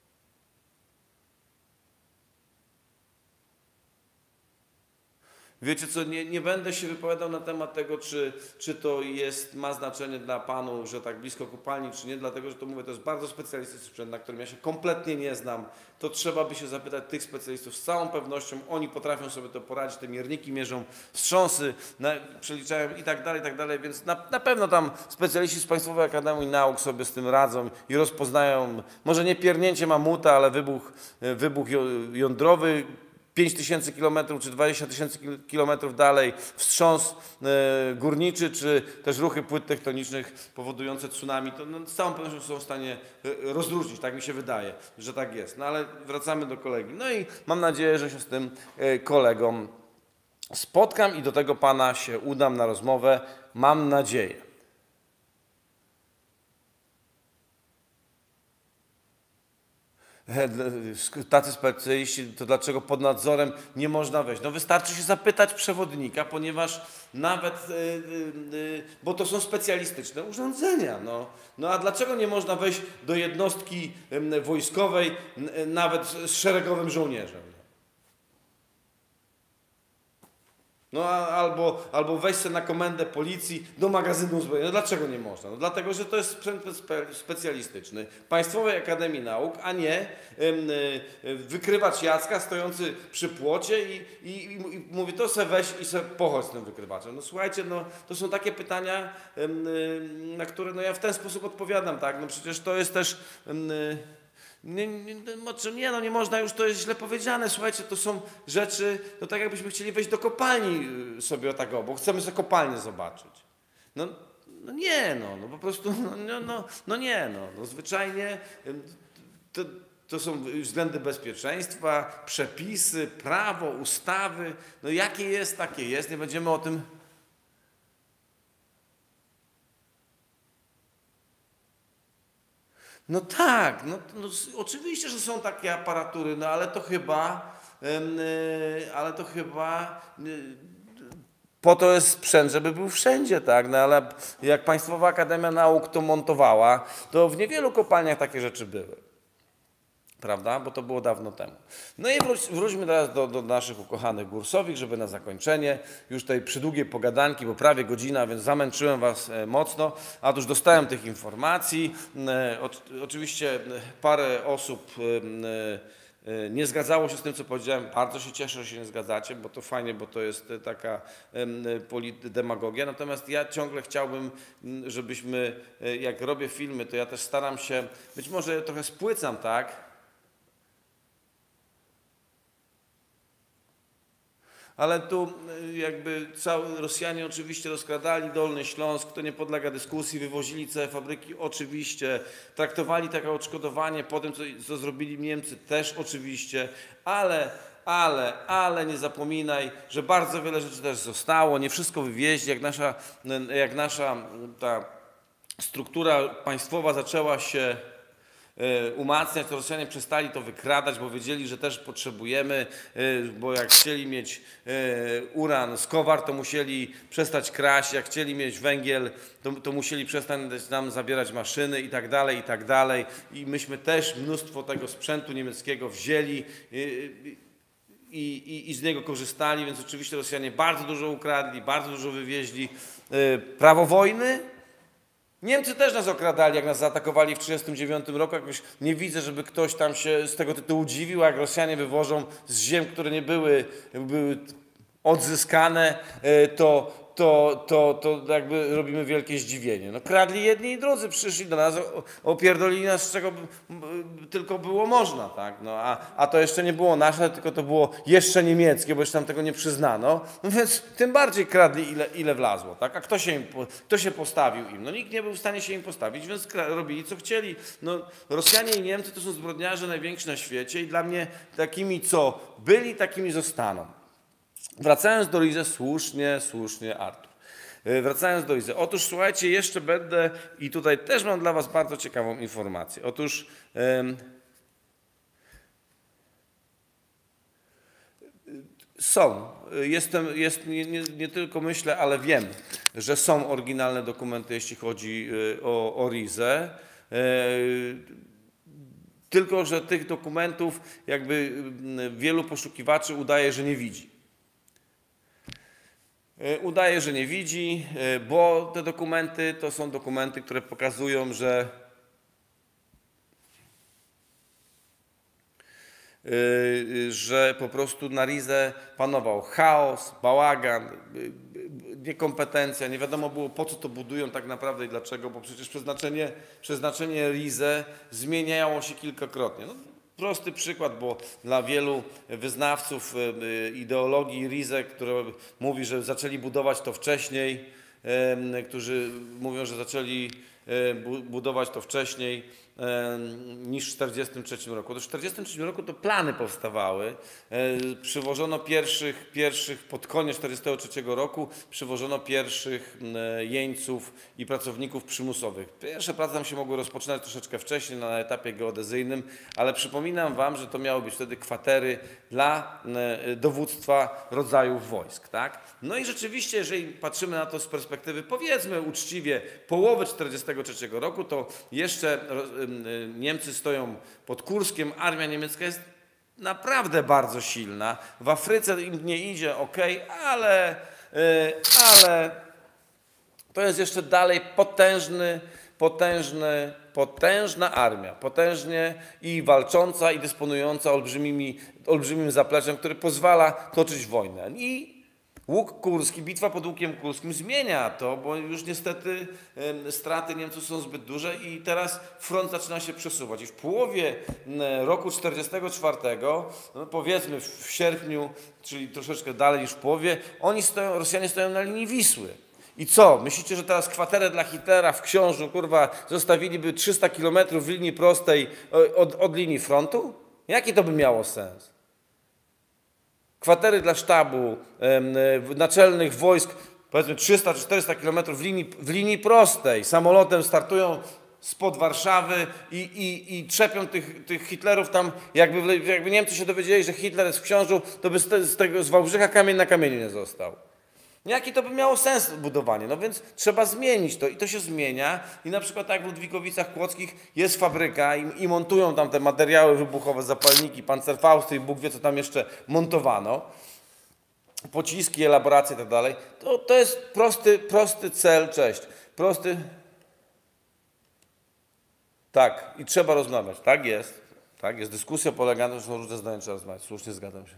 Wiecie co, nie, nie będę się wypowiadał na temat tego, czy, czy to jest, ma znaczenie dla panu, że tak blisko kopalni, czy nie, dlatego, że to mówię, to jest bardzo specjalistyczny sprzęt, na którym ja się kompletnie nie znam. To trzeba by się zapytać tych specjalistów z całą pewnością, oni potrafią sobie to poradzić, te mierniki mierzą wstrząsy, na, przeliczają i tak dalej, i tak dalej, więc na, na pewno tam specjaliści z Państwowej Akademii Nauk sobie z tym radzą i rozpoznają, może nie piernięcie mamuta, ale wybuch, wybuch jądrowy, pięć tysięcy kilometrów czy dwadzieścia tysięcy kilometrów dalej wstrząs e, górniczy, czy też ruchy płyt tektonicznych powodujące tsunami, to no, z całą pewnością są w stanie e, rozróżnić, tak mi się wydaje, że tak jest. No ale wracamy do kolegi. No i mam nadzieję, że się z tym e, kolegą spotkam i do tego pana się udam na rozmowę. Mam nadzieję. Tacy specjaliści, to dlaczego pod nadzorem nie można wejść? No wystarczy się zapytać przewodnika, ponieważ nawet, bo to są specjalistyczne urządzenia. No, no a dlaczego nie można wejść do jednostki wojskowej nawet z szeregowym żołnierzem? No albo, albo wejść sobie na komendę policji do magazynu uzbrojenia. No dlaczego nie można? No dlatego, że to jest sprzęt spe, specjalistyczny Państwowej Akademii Nauk, a nie ym, y, wykrywacz Jacka stojący przy płocie i, i, i mówi, to se weź i se pochodź z tym wykrywaczem. No słuchajcie, no to są takie pytania, ym, y, na które no ja w ten sposób odpowiadam, tak? No przecież to jest też... Ym, y, Nie, nie, nie, no nie można, już to jest źle powiedziane. Słuchajcie, to są rzeczy, no tak jakbyśmy chcieli wejść do kopalni sobie o tak, bo chcemy sobie kopalnię zobaczyć. No, no nie, no, no po prostu, no, no, no nie, no, no zwyczajnie to, to są względy bezpieczeństwa, przepisy, prawo, ustawy. No jakie jest, takie jest, nie będziemy o tym... No tak, no, no, oczywiście, że są takie aparatury, no ale to chyba, yy, ale to chyba yy, po to jest sprzęt, żeby był wszędzie, tak, no ale jak Państwowa Akademia Nauk to montowała, to w niewielu kopalniach takie rzeczy były. Prawda? Bo to było dawno temu. No i wróć, wróćmy teraz do, do naszych ukochanych Gursowich, żeby na zakończenie już tej przydługiej pogadanki, bo prawie godzina, więc zamęczyłem Was mocno. A otóż dostałem tych informacji. O, oczywiście parę osób nie zgadzało się z tym, co powiedziałem. Bardzo się cieszę, że się nie zgadzacie, bo to fajnie, bo to jest taka demagogia. Natomiast ja ciągle chciałbym, żebyśmy, jak robię filmy, to ja też staram się, być może trochę spłycam, tak? Ale tu jakby cały Rosjanie oczywiście rozkradali Dolny Śląsk, to nie podlega dyskusji, wywozili całe fabryki, oczywiście, traktowali takie odszkodowanie po tym, co, co zrobili Niemcy, też oczywiście, ale, ale, ale nie zapominaj, że bardzo wiele rzeczy też zostało, nie wszystko wywieźli, jak nasza, jak nasza ta struktura państwowa zaczęła się umacniać, to Rosjanie przestali to wykradać, bo wiedzieli, że też potrzebujemy, bo jak chcieli mieć uran z kowar, to musieli przestać kraść, jak chcieli mieć węgiel, to, to musieli przestać nam zabierać maszyny i tak dalej, i tak dalej. I myśmy też mnóstwo tego sprzętu niemieckiego wzięli i, i, i z niego korzystali, więc oczywiście Rosjanie bardzo dużo ukradli, bardzo dużo wywieźli. Prawo wojny? Niemcy też nas okradali, jak nas zaatakowali w tysiąc dziewięćset trzydziestym dziewiątym roku. Jakoś nie widzę, żeby ktoś tam się z tego tytułu dziwił, jak Rosjanie wywożą z ziem, które nie były, były odzyskane, to, to, to, to jakby robimy wielkie zdziwienie. No, kradli jedni i drudzy, przyszli do nas, opierdolili nas, z czego tylko było można. Tak? No, a, a to jeszcze nie było nasze, tylko to było jeszcze niemieckie, bo jeszcze nam tego nie przyznano. No więc tym bardziej kradli, ile, ile wlazło. Tak? A kto się, im, kto się postawił im? No nikt nie był w stanie się im postawić, więc robili co chcieli. No, Rosjanie i Niemcy to są zbrodniarze najwięksi na świecie i dla mnie takimi, co byli, takimi zostaną. Wracając do Rize, słusznie, słusznie, Artur. Wracając do Rize. Otóż słuchajcie, jeszcze będę i tutaj też mam dla Was bardzo ciekawą informację. Otóż um, są, jestem, jest, nie, nie, nie tylko myślę, ale wiem, że są oryginalne dokumenty, jeśli chodzi o, o Rizę. Tylko że tych dokumentów jakby wielu poszukiwaczy udaje, że nie widzi. Udaje, że nie widzi, bo te dokumenty to są dokumenty, które pokazują, że że po prostu na Rizę panował chaos, bałagan, niekompetencja, nie wiadomo było, po co to budują tak naprawdę i dlaczego, bo przecież przeznaczenie, przeznaczenie Rize zmieniało się kilkakrotnie. No, prosty przykład, bo dla wielu wyznawców ideologii Rize, która mówi, że zaczęli budować to wcześniej, którzy mówią, że zaczęli budować to wcześniej niż w tysiąc dziewięćset czterdziestym trzecim roku. To w tysiąc dziewięćset czterdziestym trzecim roku to plany powstawały. Przywożono pierwszych, pierwszych pod koniec tysiąc dziewięćset czterdziestego trzeciego roku przywożono pierwszych jeńców i pracowników przymusowych. Pierwsze prace tam się mogły rozpoczynać troszeczkę wcześniej, na etapie geodezyjnym, ale przypominam wam, że to miały być wtedy kwatery dla dowództwa rodzajów wojsk. Tak? No i rzeczywiście, jeżeli patrzymy na to z perspektywy, powiedzmy uczciwie, połowy tysiąc dziewięćset czterdziestego trzeciego roku, to jeszcze Niemcy stoją pod Kurskiem, armia niemiecka jest naprawdę bardzo silna. W Afryce im nie idzie, ok, ale, ale to jest jeszcze dalej potężny, potężny, potężna armia, potężnie i walcząca, i dysponująca olbrzymimi, olbrzymim zapleczem, który pozwala toczyć wojnę. I Łuk Kurski, bitwa pod Łukiem Kurskim zmienia to, bo już niestety y, straty Niemców są zbyt duże i teraz front zaczyna się przesuwać. I w połowie y, roku tysiąc dziewięćset czterdziestego czwartego, no powiedzmy w sierpniu, czyli troszeczkę dalej niż w połowie, oni stoją, Rosjanie stoją na linii Wisły. I co? Myślicie, że teraz kwaterę dla Hitlera w Książu, kurwa, zostawiliby trzysta kilometrów w linii prostej od, od linii frontu? Jaki to by miało sens? Kwatery dla sztabu e, naczelnych wojsk, powiedzmy trzysta czy czterysta kilometrów w linii, w linii prostej, samolotem startują spod Warszawy i, i, i trzepią tych, tych Hitlerów tam, jakby, jakby Niemcy się dowiedzieli, że Hitler jest w Książu, to by z, te, z tego z Wałbrzycha kamień na kamieniu nie został. Jaki to by miało sens budowanie? No więc trzeba zmienić to i to się zmienia i na przykład tak jak w Ludwikowicach Kłodzkich jest fabryka i, i montują tam te materiały wybuchowe, zapalniki, pancerfausty i Bóg wie co tam jeszcze montowano, pociski, elaboracje i tak dalej. To, to jest prosty, prosty cel, cześć, prosty... Tak, i trzeba rozmawiać, tak jest, tak jest. Dyskusja polega na tym, że są różne zdania, trzeba rozmawiać, słusznie zgadzam się.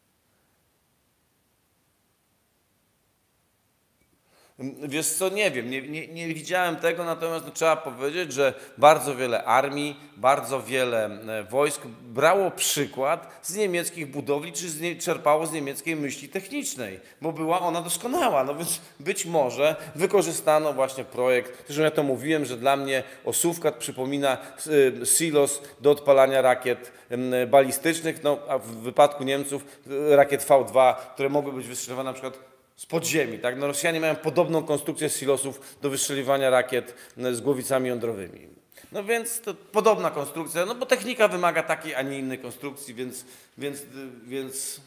Wiesz co, nie wiem, nie, nie, nie widziałem tego, natomiast no, trzeba powiedzieć, że bardzo wiele armii, bardzo wiele wojsk brało przykład z niemieckich budowli, czy z nie, czerpało z niemieckiej myśli technicznej, bo była ona doskonała, no więc być może wykorzystano właśnie projekt, zresztą ja to mówiłem, że dla mnie Osówkat przypomina y, silos do odpalania rakiet y, balistycznych, no a w wypadku Niemców y, rakiet V dwa, które mogły być wystrzeliwane na przykład z podziemi, tak? No Rosjanie mają podobną konstrukcję silosów do wystrzeliwania rakiet z głowicami jądrowymi. No więc to podobna konstrukcja, no bo technika wymaga takiej, a nie innej konstrukcji, więc... więc, więc...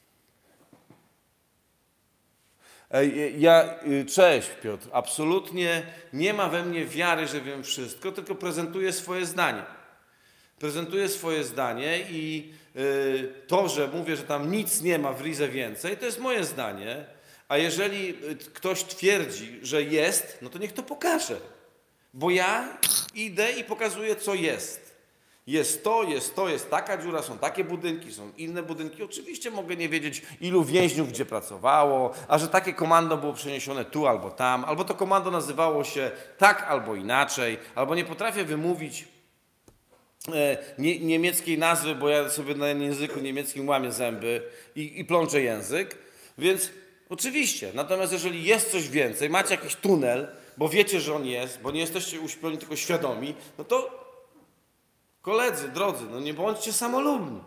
Ja, cześć Piotr, absolutnie nie ma we mnie wiary, że wiem wszystko, tylko prezentuję swoje zdanie. Prezentuję swoje zdanie i to, że mówię, że tam nic nie ma w Rize więcej, to jest moje zdanie. A jeżeli ktoś twierdzi, że jest, no to niech to pokaże. Bo ja idę i pokazuję, co jest. Jest to, jest to, jest taka dziura, są takie budynki, są inne budynki. Oczywiście mogę nie wiedzieć, ilu więźniów gdzie pracowało, a że takie komando było przeniesione tu albo tam, albo to komando nazywało się tak albo inaczej, albo nie potrafię wymówić e, nie, niemieckiej nazwy, bo ja sobie na języku niemieckim łamię zęby i, i plączę język, więc... Oczywiście, natomiast jeżeli jest coś więcej, macie jakiś tunel, bo wiecie, że on jest, bo nie jesteście uśpioni, tylko świadomi, no to koledzy, drodzy, no nie bądźcie samolubni.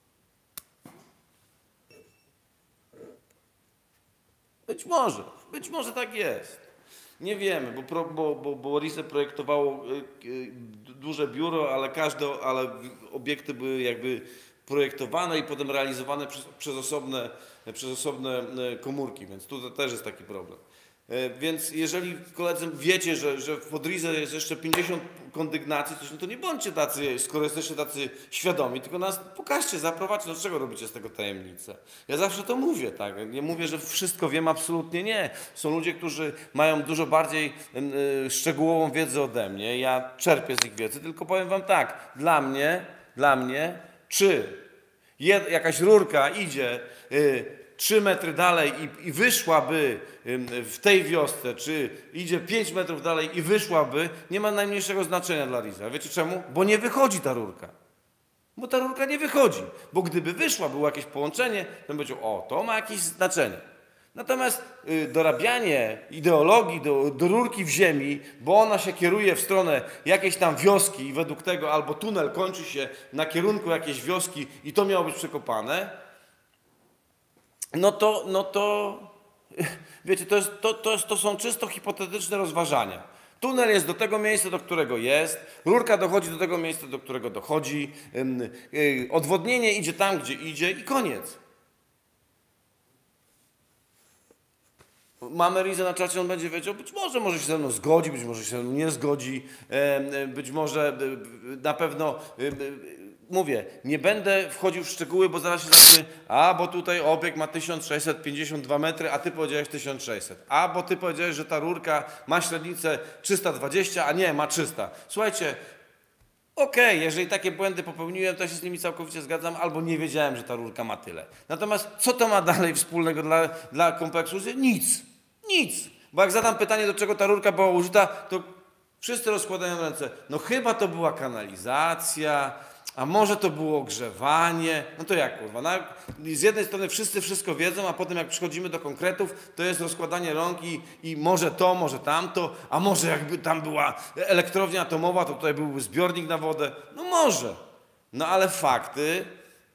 Być może, być może tak jest. Nie wiemy, bo, pro, bo, bo, bo Rize projektowało y, y, duże biuro, ale każde, ale obiekty były jakby projektowane i potem realizowane przez, przez, osobne, przez osobne komórki, więc tutaj też jest taki problem. Więc jeżeli koledzy wiecie, że, że w Rize jest jeszcze pięćdziesiąt kondygnacji, no to nie bądźcie tacy, skoro jesteście tacy świadomi, tylko nas pokażcie, zaprowadźcie, dlaczego robicie z tego tajemnicę. Ja zawsze to mówię, tak? Nie mówię, że wszystko wiem, absolutnie nie. Są ludzie, którzy mają dużo bardziej y, szczegółową wiedzę ode mnie, ja czerpię z ich wiedzy, tylko powiem wam tak, dla mnie, dla mnie, czy jed, jakaś rurka idzie y, trzy metry dalej i, i wyszłaby w tej wiosce, czy idzie pięć metrów dalej i wyszłaby, nie ma najmniejszego znaczenia dla Rize. Wiecie czemu? Bo nie wychodzi ta rurka. Bo ta rurka nie wychodzi. Bo gdyby wyszła, było jakieś połączenie, to bym powiedział, o, to ma jakieś znaczenie. Natomiast y, dorabianie ideologii do, do rurki w ziemi, bo ona się kieruje w stronę jakiejś tam wioski i według tego albo tunel kończy się na kierunku jakiejś wioski i to miało być przekopane, no to, no to wiecie, to, jest, to, to, jest, to są czysto hipotetyczne rozważania. Tunel jest do tego miejsca, do którego jest, rurka dochodzi do tego miejsca, do którego dochodzi, odwodnienie idzie tam, gdzie idzie i koniec. Mamy Rizę na czacie, on będzie wiedział, być może może się ze mną zgodzi, być może się ze mną nie zgodzi, być może na pewno, mówię, nie będę wchodził w szczegóły, bo zaraz się zacznie, a bo tutaj obiekt ma tysiąc sześćset pięćdziesiąt dwa metry, a ty powiedziałeś tysiąc sześćset, a bo ty powiedziałeś, że ta rurka ma średnicę trzysta dwadzieścia, a nie, ma trzysta. Słuchajcie, okej, okay, jeżeli takie błędy popełniłem, to ja się z nimi całkowicie zgadzam, albo nie wiedziałem, że ta rurka ma tyle. Natomiast co to ma dalej wspólnego dla, dla kompleksu? Nic. Nic. Bo jak zadam pytanie, do czego ta rurka była użyta, to wszyscy rozkładają ręce. No chyba to była kanalizacja, a może to było ogrzewanie. No to jak, kurwa? No, z jednej strony wszyscy wszystko wiedzą, a potem jak przychodzimy do konkretów, to jest rozkładanie rąk i, i może to, może tamto, a może jakby tam była elektrownia atomowa, to tutaj byłby zbiornik na wodę. No może. No ale fakty...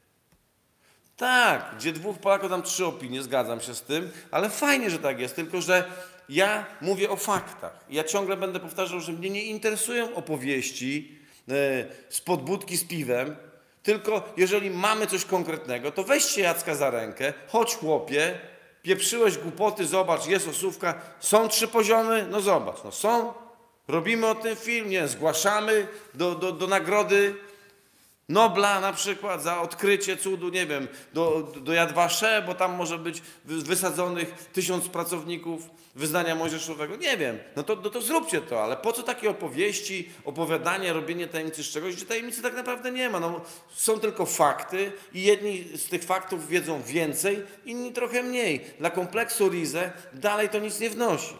Tak, gdzie dwóch Polaków, tam trzy opinie, zgadzam się z tym, ale fajnie, że tak jest, tylko że ja mówię o faktach. Ja ciągle będę powtarzał, że mnie nie interesują opowieści yy, z podbudki z piwem, tylko jeżeli mamy coś konkretnego, to weźcie Jacka za rękę, chodź chłopie, pieprzyłeś głupoty, zobacz, jest osówka, są trzy poziomy, no zobacz, no są, robimy o tym film, nie, zgłaszamy do, do, do nagrody Nobla na przykład za odkrycie cudu, nie wiem, do, do Yad Vashem, bo tam może być wysadzonych tysiąc pracowników wyznania mojżeszowego. Nie wiem, no to, no to zróbcie to, ale po co takie opowieści, opowiadanie, robienie tajemnicy z czegoś, gdzie tajemnicy tak naprawdę nie ma. No, są tylko fakty i jedni z tych faktów wiedzą więcej, inni trochę mniej. Dla kompleksu Rizę dalej to nic nie wnosi.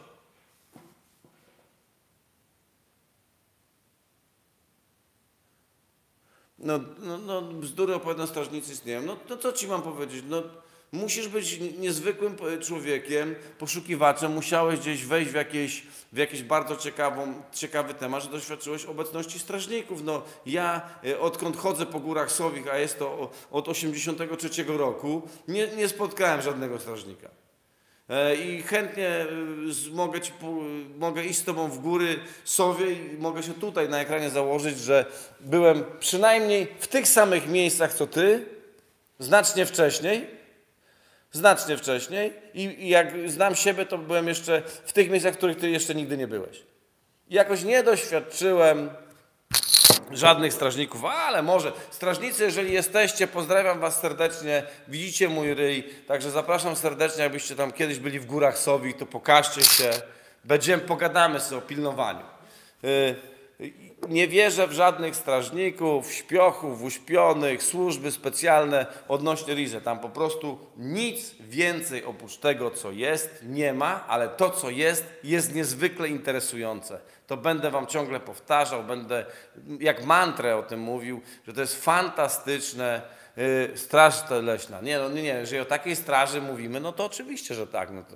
No, no, no bzdury opowiadają strażnicy istnieją. No to co ci mam powiedzieć? No, musisz być niezwykłym człowiekiem, poszukiwaczem, musiałeś gdzieś wejść w, jakieś, w jakiś bardzo ciekawą, ciekawy temat, że doświadczyłeś obecności strażników. No, ja odkąd chodzę po górach Sowich, a jest to od osiemdziesiątego trzeciego roku, nie, nie spotkałem żadnego strażnika. I chętnie mogę, ci, mogę iść z tobą w góry Sowie i mogę się tutaj na ekranie założyć, że byłem przynajmniej w tych samych miejscach co ty, znacznie wcześniej, znacznie wcześniej i, i jak znam siebie, to byłem jeszcze w tych miejscach, w których ty jeszcze nigdy nie byłeś. I jakoś nie doświadczyłem żadnych strażników, ale może strażnicy, jeżeli jesteście, pozdrawiam was serdecznie, widzicie mój ryj, także zapraszam serdecznie, jakbyście tam kiedyś byli w górach Sowich, to pokażcie się, będziemy, pogadamy sobie o pilnowaniu. Nie wierzę w żadnych strażników, śpiochów, uśpionych, służby specjalne odnośnie Rizy. Tam po prostu nic więcej oprócz tego, co jest, nie ma, ale to, co jest, jest niezwykle interesujące. To będę wam ciągle powtarzał, będę jak mantrę o tym mówił, że to jest fantastyczne. Yy, straż leśna. Nie, no nie, nie, jeżeli o takiej straży mówimy, no to oczywiście, że tak. No to...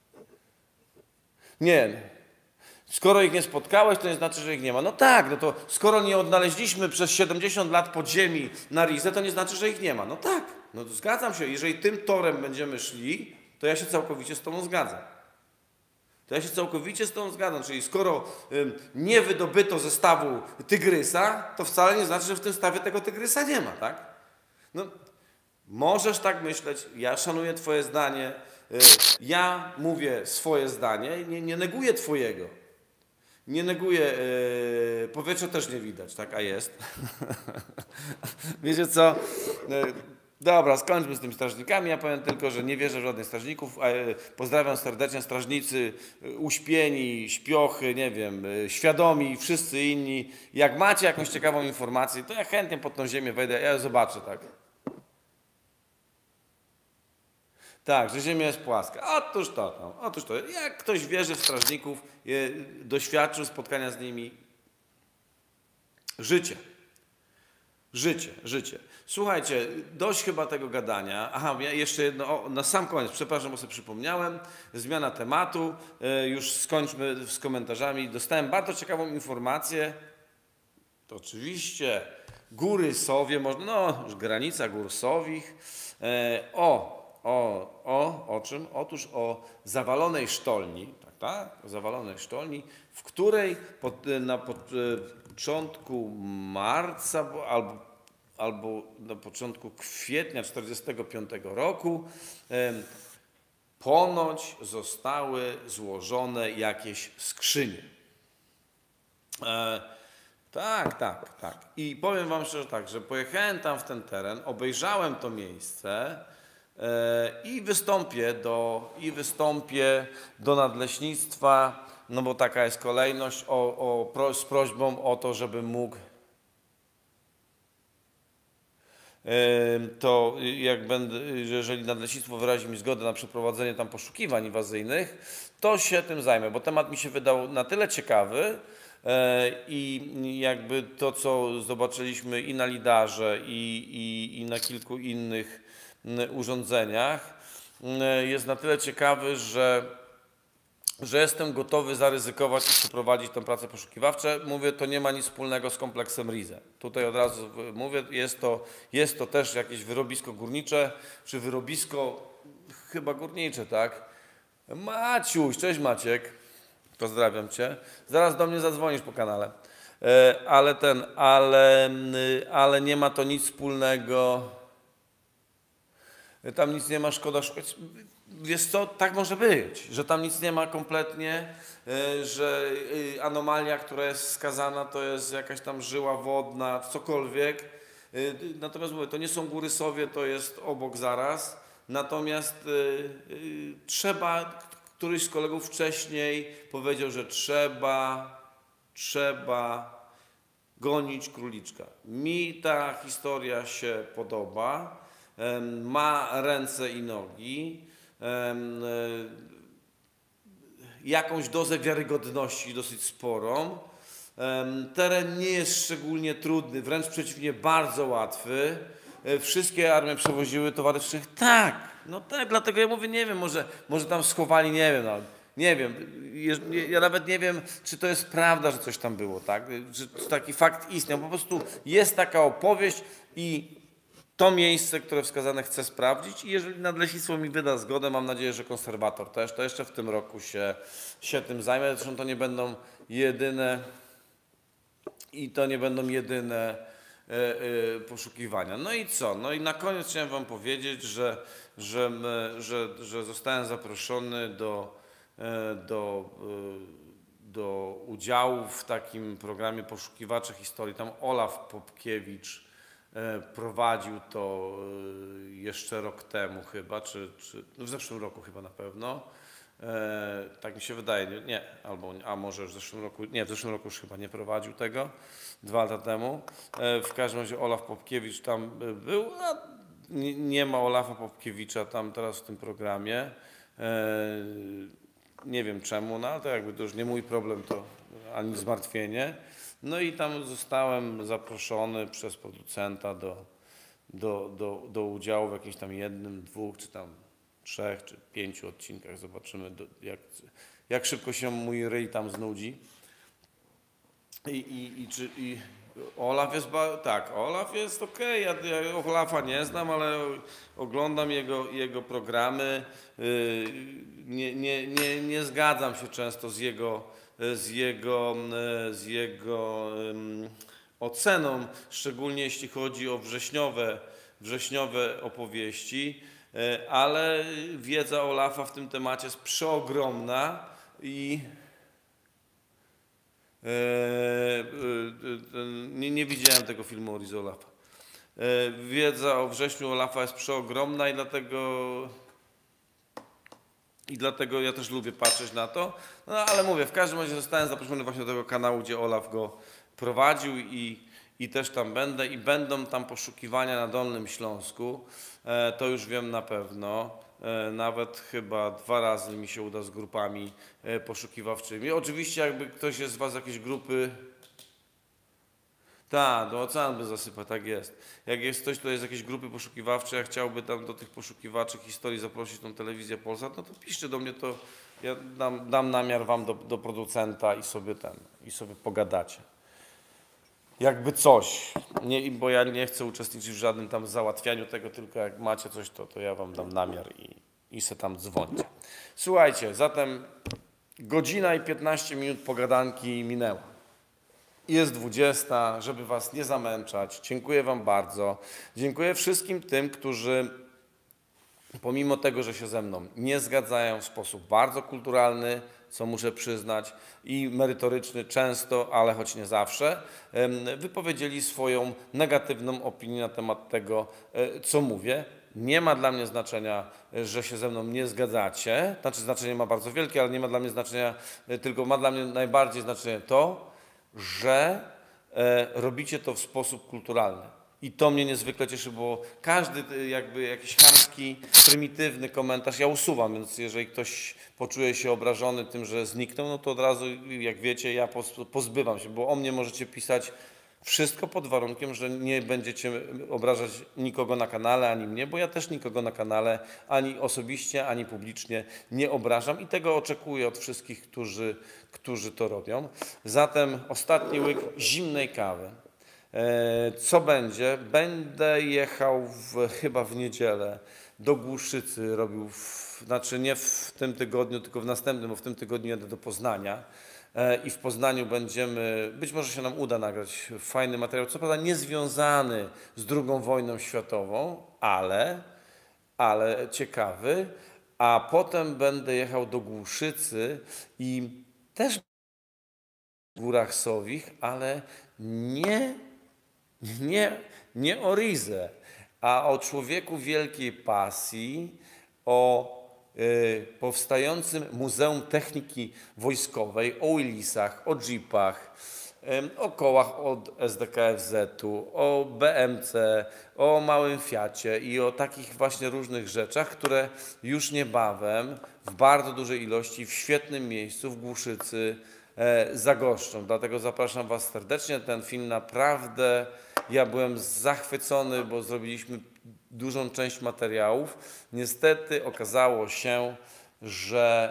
Nie, skoro ich nie spotkałeś, to nie znaczy, że ich nie ma. No tak, no to skoro nie odnaleźliśmy przez siedemdziesiąt lat podziemi na Rizę, to nie znaczy, że ich nie ma. No tak, no to zgadzam się. Jeżeli tym torem będziemy szli, to ja się całkowicie z tobą zgadzam. To ja się całkowicie z tobą zgadzam. Czyli skoro ym, nie wydobyto ze stawu tygrysa, to wcale nie znaczy, że w tym stawie tego tygrysa nie ma, tak? No, możesz tak myśleć, ja szanuję twoje zdanie, yy, ja mówię swoje zdanie, nie, nie neguję twojego. Nie neguję, yy, powietrza też nie widać, tak, a jest. Wiecie co? Yy, dobra, skończmy z tymi strażnikami. Ja powiem tylko, że nie wierzę w żadnych strażników. Yy, pozdrawiam serdecznie strażnicy, yy, uśpieni, śpiochy, nie wiem, yy, świadomi, wszyscy inni. Jak macie jakąś ciekawą informację, to ja chętnie pod tą ziemię wejdę, ja zobaczę, tak. Tak, że Ziemia jest płaska. Otóż to, no, otóż to. Jak ktoś wierzy w strażników, je, doświadczył spotkania z nimi, życie. Życie, życie. Słuchajcie, dość chyba tego gadania. Aha, ja jeszcze jedno, o, na sam koniec, przepraszam, bo sobie przypomniałem. Zmiana tematu, e, już skończmy z komentarzami. Dostałem bardzo ciekawą informację. To oczywiście Góry Sowie, można, no już granica Gór Sowich. E, o, o, o, o czym? Otóż o zawalonej sztolni, tak, tak? O zawalonej sztolni, w której pod, na pod, początku marca albo, albo na początku kwietnia tysiąc dziewięćset czterdziestego piątego roku e, ponoć zostały złożone jakieś skrzynie. E, Tak, tak, tak. I powiem wam szczerze tak, że pojechałem tam w ten teren, obejrzałem to miejsce yy, i wystąpię do, i wystąpię do nadleśnictwa, no bo taka jest kolejność, o, o, pro, z prośbą o to, żebym mógł yy, to jak będę, jeżeli nadleśnictwo wyrazi mi zgodę na przeprowadzenie tam poszukiwań inwazyjnych, to się tym zajmę, bo temat mi się wydał na tyle ciekawy, i jakby to, co zobaczyliśmy i na lidarze, i, i, i na kilku innych urządzeniach, jest na tyle ciekawy, że, że jestem gotowy zaryzykować i przeprowadzić tę pracę poszukiwawczą. Mówię, to nie ma nic wspólnego z kompleksem Rize. Tutaj od razu mówię, jest to, jest to też jakieś wyrobisko górnicze, czy wyrobisko chyba górnicze, tak? Maciuś, cześć Maciek. Pozdrawiam cię. Zaraz do mnie zadzwonisz po kanale. E, ale ten, ale, ale nie ma to nic wspólnego. Tam nic nie ma, szkoda szukać. Wiesz co, tak może być, że tam nic nie ma kompletnie, e, że anomalia, która jest skazana, to jest jakaś tam żyła wodna, cokolwiek. E, natomiast mówię, to nie są Góry Sowie, to jest obok zaraz. Natomiast e, e, trzeba... Któryś z kolegów wcześniej powiedział, że trzeba, trzeba gonić króliczka. Mi ta historia się podoba, ma ręce i nogi, jakąś dozę wiarygodności dosyć sporą. Teren nie jest szczególnie trudny, wręcz przeciwnie, bardzo łatwy. Wszystkie armie przewoziły towary wszech. Tak, no tak, dlatego ja mówię, nie wiem, może, może tam schowali, nie wiem, no, nie wiem. Ja nawet nie wiem, czy to jest prawda, że coś tam było, tak? Czy taki fakt istniał. Po prostu jest taka opowieść i to miejsce, które wskazane, chcę sprawdzić i jeżeli nadleśnictwo mi wyda zgodę, mam nadzieję, że konserwator też, to jeszcze w tym roku się, się tym zajmę. Zresztą to nie będą jedyne i to nie będą jedyne poszukiwania. No i co? No i na koniec chciałem wam powiedzieć, że, że, że, że zostałem zaproszony do, do, do udziału w takim programie Poszukiwacze Historii. Tam Olaf Popkiewicz prowadził to jeszcze rok temu chyba, czy, czy w zeszłym roku chyba na pewno. E, tak mi się wydaje, nie, nie, albo, a może już w zeszłym roku, nie, w zeszłym roku już chyba nie prowadził tego, dwa lata temu. E, w każdym razie Olaf Popkiewicz tam był, a nie, nie ma Olafa Popkiewicza tam teraz w tym programie. E, nie wiem czemu, no ale to jakby to już nie mój problem, to ani zmartwienie. No i tam zostałem zaproszony przez producenta do, do, do, do udziału w jakimś tam jednym, dwóch, czy tam trzech czy pięciu odcinkach. Zobaczymy, do, jak, jak szybko się mój ryj tam znudzi. I, i, i, czy, i Olaf jest, tak, Olaf jest okej, okay. ja, ja Olafa nie znam, ale oglądam jego, jego programy. Nie, nie, nie, nie zgadzam się często z jego, z jego, z jego oceną, szczególnie jeśli chodzi o wrześniowe, wrześniowe opowieści. Ale wiedza Olafa w tym temacie jest przeogromna i e, e, nie, nie widziałem tego filmu o Rize Olafa. E, wiedza o wrześniu Olafa jest przeogromna i dlatego i dlatego ja też lubię patrzeć na to. No ale mówię, w każdym razie zostałem zaproszony właśnie do tego kanału, gdzie Olaf go prowadził i I też tam będę i będą tam poszukiwania na Dolnym Śląsku, e, to już wiem na pewno, e, nawet chyba dwa razy mi się uda z grupami e, poszukiwawczymi. Oczywiście jakby ktoś jest z was z jakiejś grupy, Tak, do oceanu by zasypać, tak jest. Jak jest ktoś, kto jest jakieś grupy poszukiwawcze, ja chciałby tam do tych poszukiwaczy historii zaprosić tą telewizję Polsat, no to piszcie do mnie, to ja dam, dam namiar wam do, do producenta i sobie ten, i sobie pogadacie. Jakby coś, nie, bo ja nie chcę uczestniczyć w żadnym tam załatwianiu tego, tylko jak macie coś, to, to ja wam dam namiar i, i se tam dzwońcie. Słuchajcie, zatem godzina i piętnaście minut pogadanki minęła. Jest dwudziesta, żeby was nie zamęczać. Dziękuję wam bardzo. Dziękuję wszystkim tym, którzy pomimo tego, że się ze mną nie zgadzają w sposób bardzo kulturalny, co muszę przyznać, i merytoryczny często, ale choć nie zawsze, wypowiedzieli swoją negatywną opinię na temat tego, co mówię. Nie ma dla mnie znaczenia, że się ze mną nie zgadzacie, znaczy znaczenie ma bardzo wielkie, ale nie ma dla mnie znaczenia, tylko ma dla mnie najbardziej znaczenie to, że robicie to w sposób kulturalny. I to mnie niezwykle cieszy, bo każdy jakby jakiś chamski, prymitywny komentarz ja usuwam, więc jeżeli ktoś poczuje się obrażony tym, że zniknął, no to od razu, jak wiecie, ja pozbywam się, bo o mnie możecie pisać wszystko pod warunkiem, że nie będziecie obrażać nikogo na kanale, ani mnie, bo ja też nikogo na kanale, ani osobiście, ani publicznie nie obrażam i tego oczekuję od wszystkich, którzy, którzy to robią. Zatem ostatni łyk zimnej kawy. Co będzie? Będę jechał w, chyba w niedzielę do Głuszycy, robił, w, znaczy nie w tym tygodniu, tylko w następnym, bo w tym tygodniu jadę do Poznania i w Poznaniu będziemy, być może się nam uda nagrać fajny materiał, co prawda niezwiązany z drugą wojną światową, ale, ale ciekawy, a potem będę jechał do Głuszycy i też w Górach Sowich, ale nie Nie, nie o Rizę, a o człowieku wielkiej pasji, o y, powstającym Muzeum Techniki Wojskowej, o Willisach, o jeepach, y, o kołach od S D K F Z-u, o B M C, o małym Fiacie i o takich właśnie różnych rzeczach, które już niebawem w bardzo dużej ilości, w świetnym miejscu, w Głuszycy, zagoszczą. Dlatego zapraszam was serdecznie. Ten film naprawdę, ja byłem zachwycony, bo zrobiliśmy dużą część materiałów. Niestety okazało się, że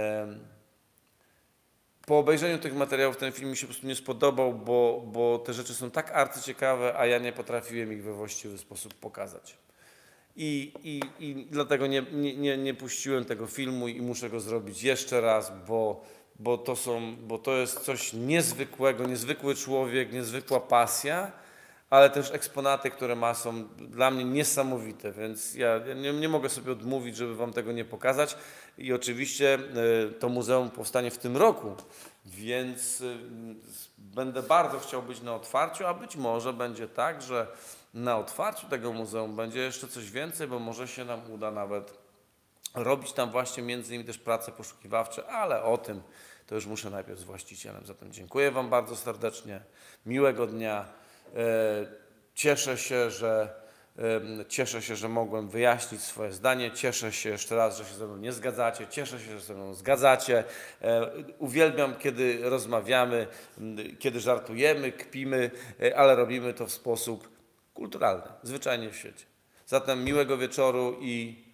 e, po obejrzeniu tych materiałów ten film mi się po prostu nie spodobał, bo, bo te rzeczy są tak arcyciekawe, a ja nie potrafiłem ich we właściwy sposób pokazać. I, i, i dlatego nie, nie, nie puściłem tego filmu i muszę go zrobić jeszcze raz, bo Bo to, są, bo to jest coś niezwykłego, niezwykły człowiek, niezwykła pasja, ale też eksponaty, które ma, są dla mnie niesamowite, więc ja nie, nie mogę sobie odmówić, żeby wam tego nie pokazać. I oczywiście to muzeum powstanie w tym roku, więc będę bardzo chciał być na otwarciu, a być może będzie tak, że na otwarciu tego muzeum będzie jeszcze coś więcej, bo może się nam uda nawet robić tam właśnie między innymi też prace poszukiwawcze, ale o tym to już muszę najpierw z właścicielem. Zatem dziękuję wam bardzo serdecznie, miłego dnia. Cieszę się, że, cieszę się, że mogłem wyjaśnić swoje zdanie. Cieszę się jeszcze raz, że się ze mną nie zgadzacie. Cieszę się, że się ze mną zgadzacie. Uwielbiam, kiedy rozmawiamy, kiedy żartujemy, kpimy, ale robimy to w sposób kulturalny, zwyczajnie w świecie. Zatem miłego wieczoru i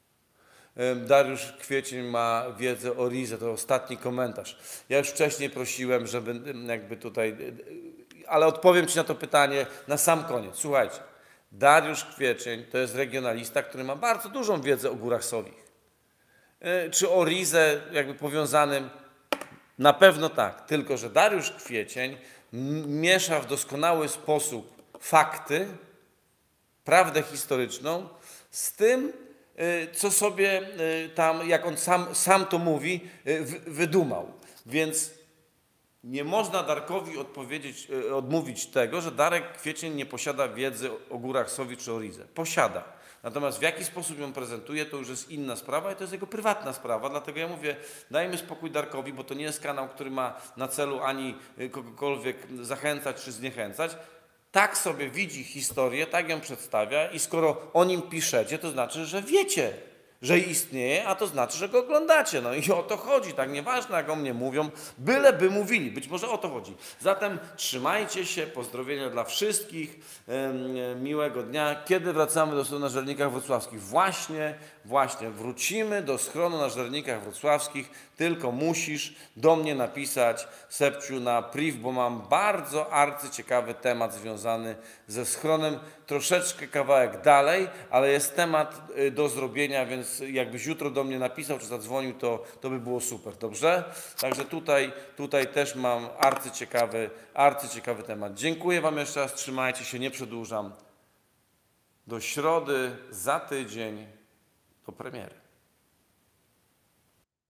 Dariusz Kwiecień ma wiedzę o Rizę, to ostatni komentarz. Ja już wcześniej prosiłem, żeby jakby tutaj, ale odpowiem ci na to pytanie na sam koniec. Słuchajcie, Dariusz Kwiecień to jest regionalista, który ma bardzo dużą wiedzę o Górach Sowich. Czy o Rizę jakby powiązanym? Na pewno tak, tylko że Dariusz Kwiecień miesza w doskonały sposób fakty, prawdę historyczną z tym, co sobie tam, jak on sam, sam to mówi, wydumał. Więc nie można Darkowi odpowiedzieć, odmówić tego, że Darek Kwiecień nie posiada wiedzy o Górach Sowich czy o Rize. Posiada. Natomiast w jaki sposób ją prezentuje, to już jest inna sprawa i to jest jego prywatna sprawa. Dlatego ja mówię, dajmy spokój Darkowi, bo to nie jest kanał, który ma na celu ani kogokolwiek zachęcać czy zniechęcać. Tak sobie widzi historię, tak ją przedstawia i skoro o nim piszecie, to znaczy, że wiecie, że istnieje, a to znaczy, że go oglądacie. No i o to chodzi, tak nieważne jak o mnie mówią, byleby mówili, być może o to chodzi. Zatem trzymajcie się, pozdrowienia dla wszystkich, miłego dnia. Kiedy wracamy do schronu na Żernikach Wrocławskich? Właśnie, właśnie wrócimy do schronu na Żernikach Wrocławskich, tylko musisz do mnie napisać, Sepciu, na priv, bo mam bardzo arcyciekawy temat związany ze schronem, troszeczkę kawałek dalej, ale jest temat do zrobienia, więc jakbyś jutro do mnie napisał czy zadzwonił, to, to by było super, dobrze? Także tutaj, tutaj też mam arcyciekawy, arcyciekawy temat. Dziękuję Wam jeszcze raz, trzymajcie się, nie przedłużam. Do środy, za tydzień, do premiery.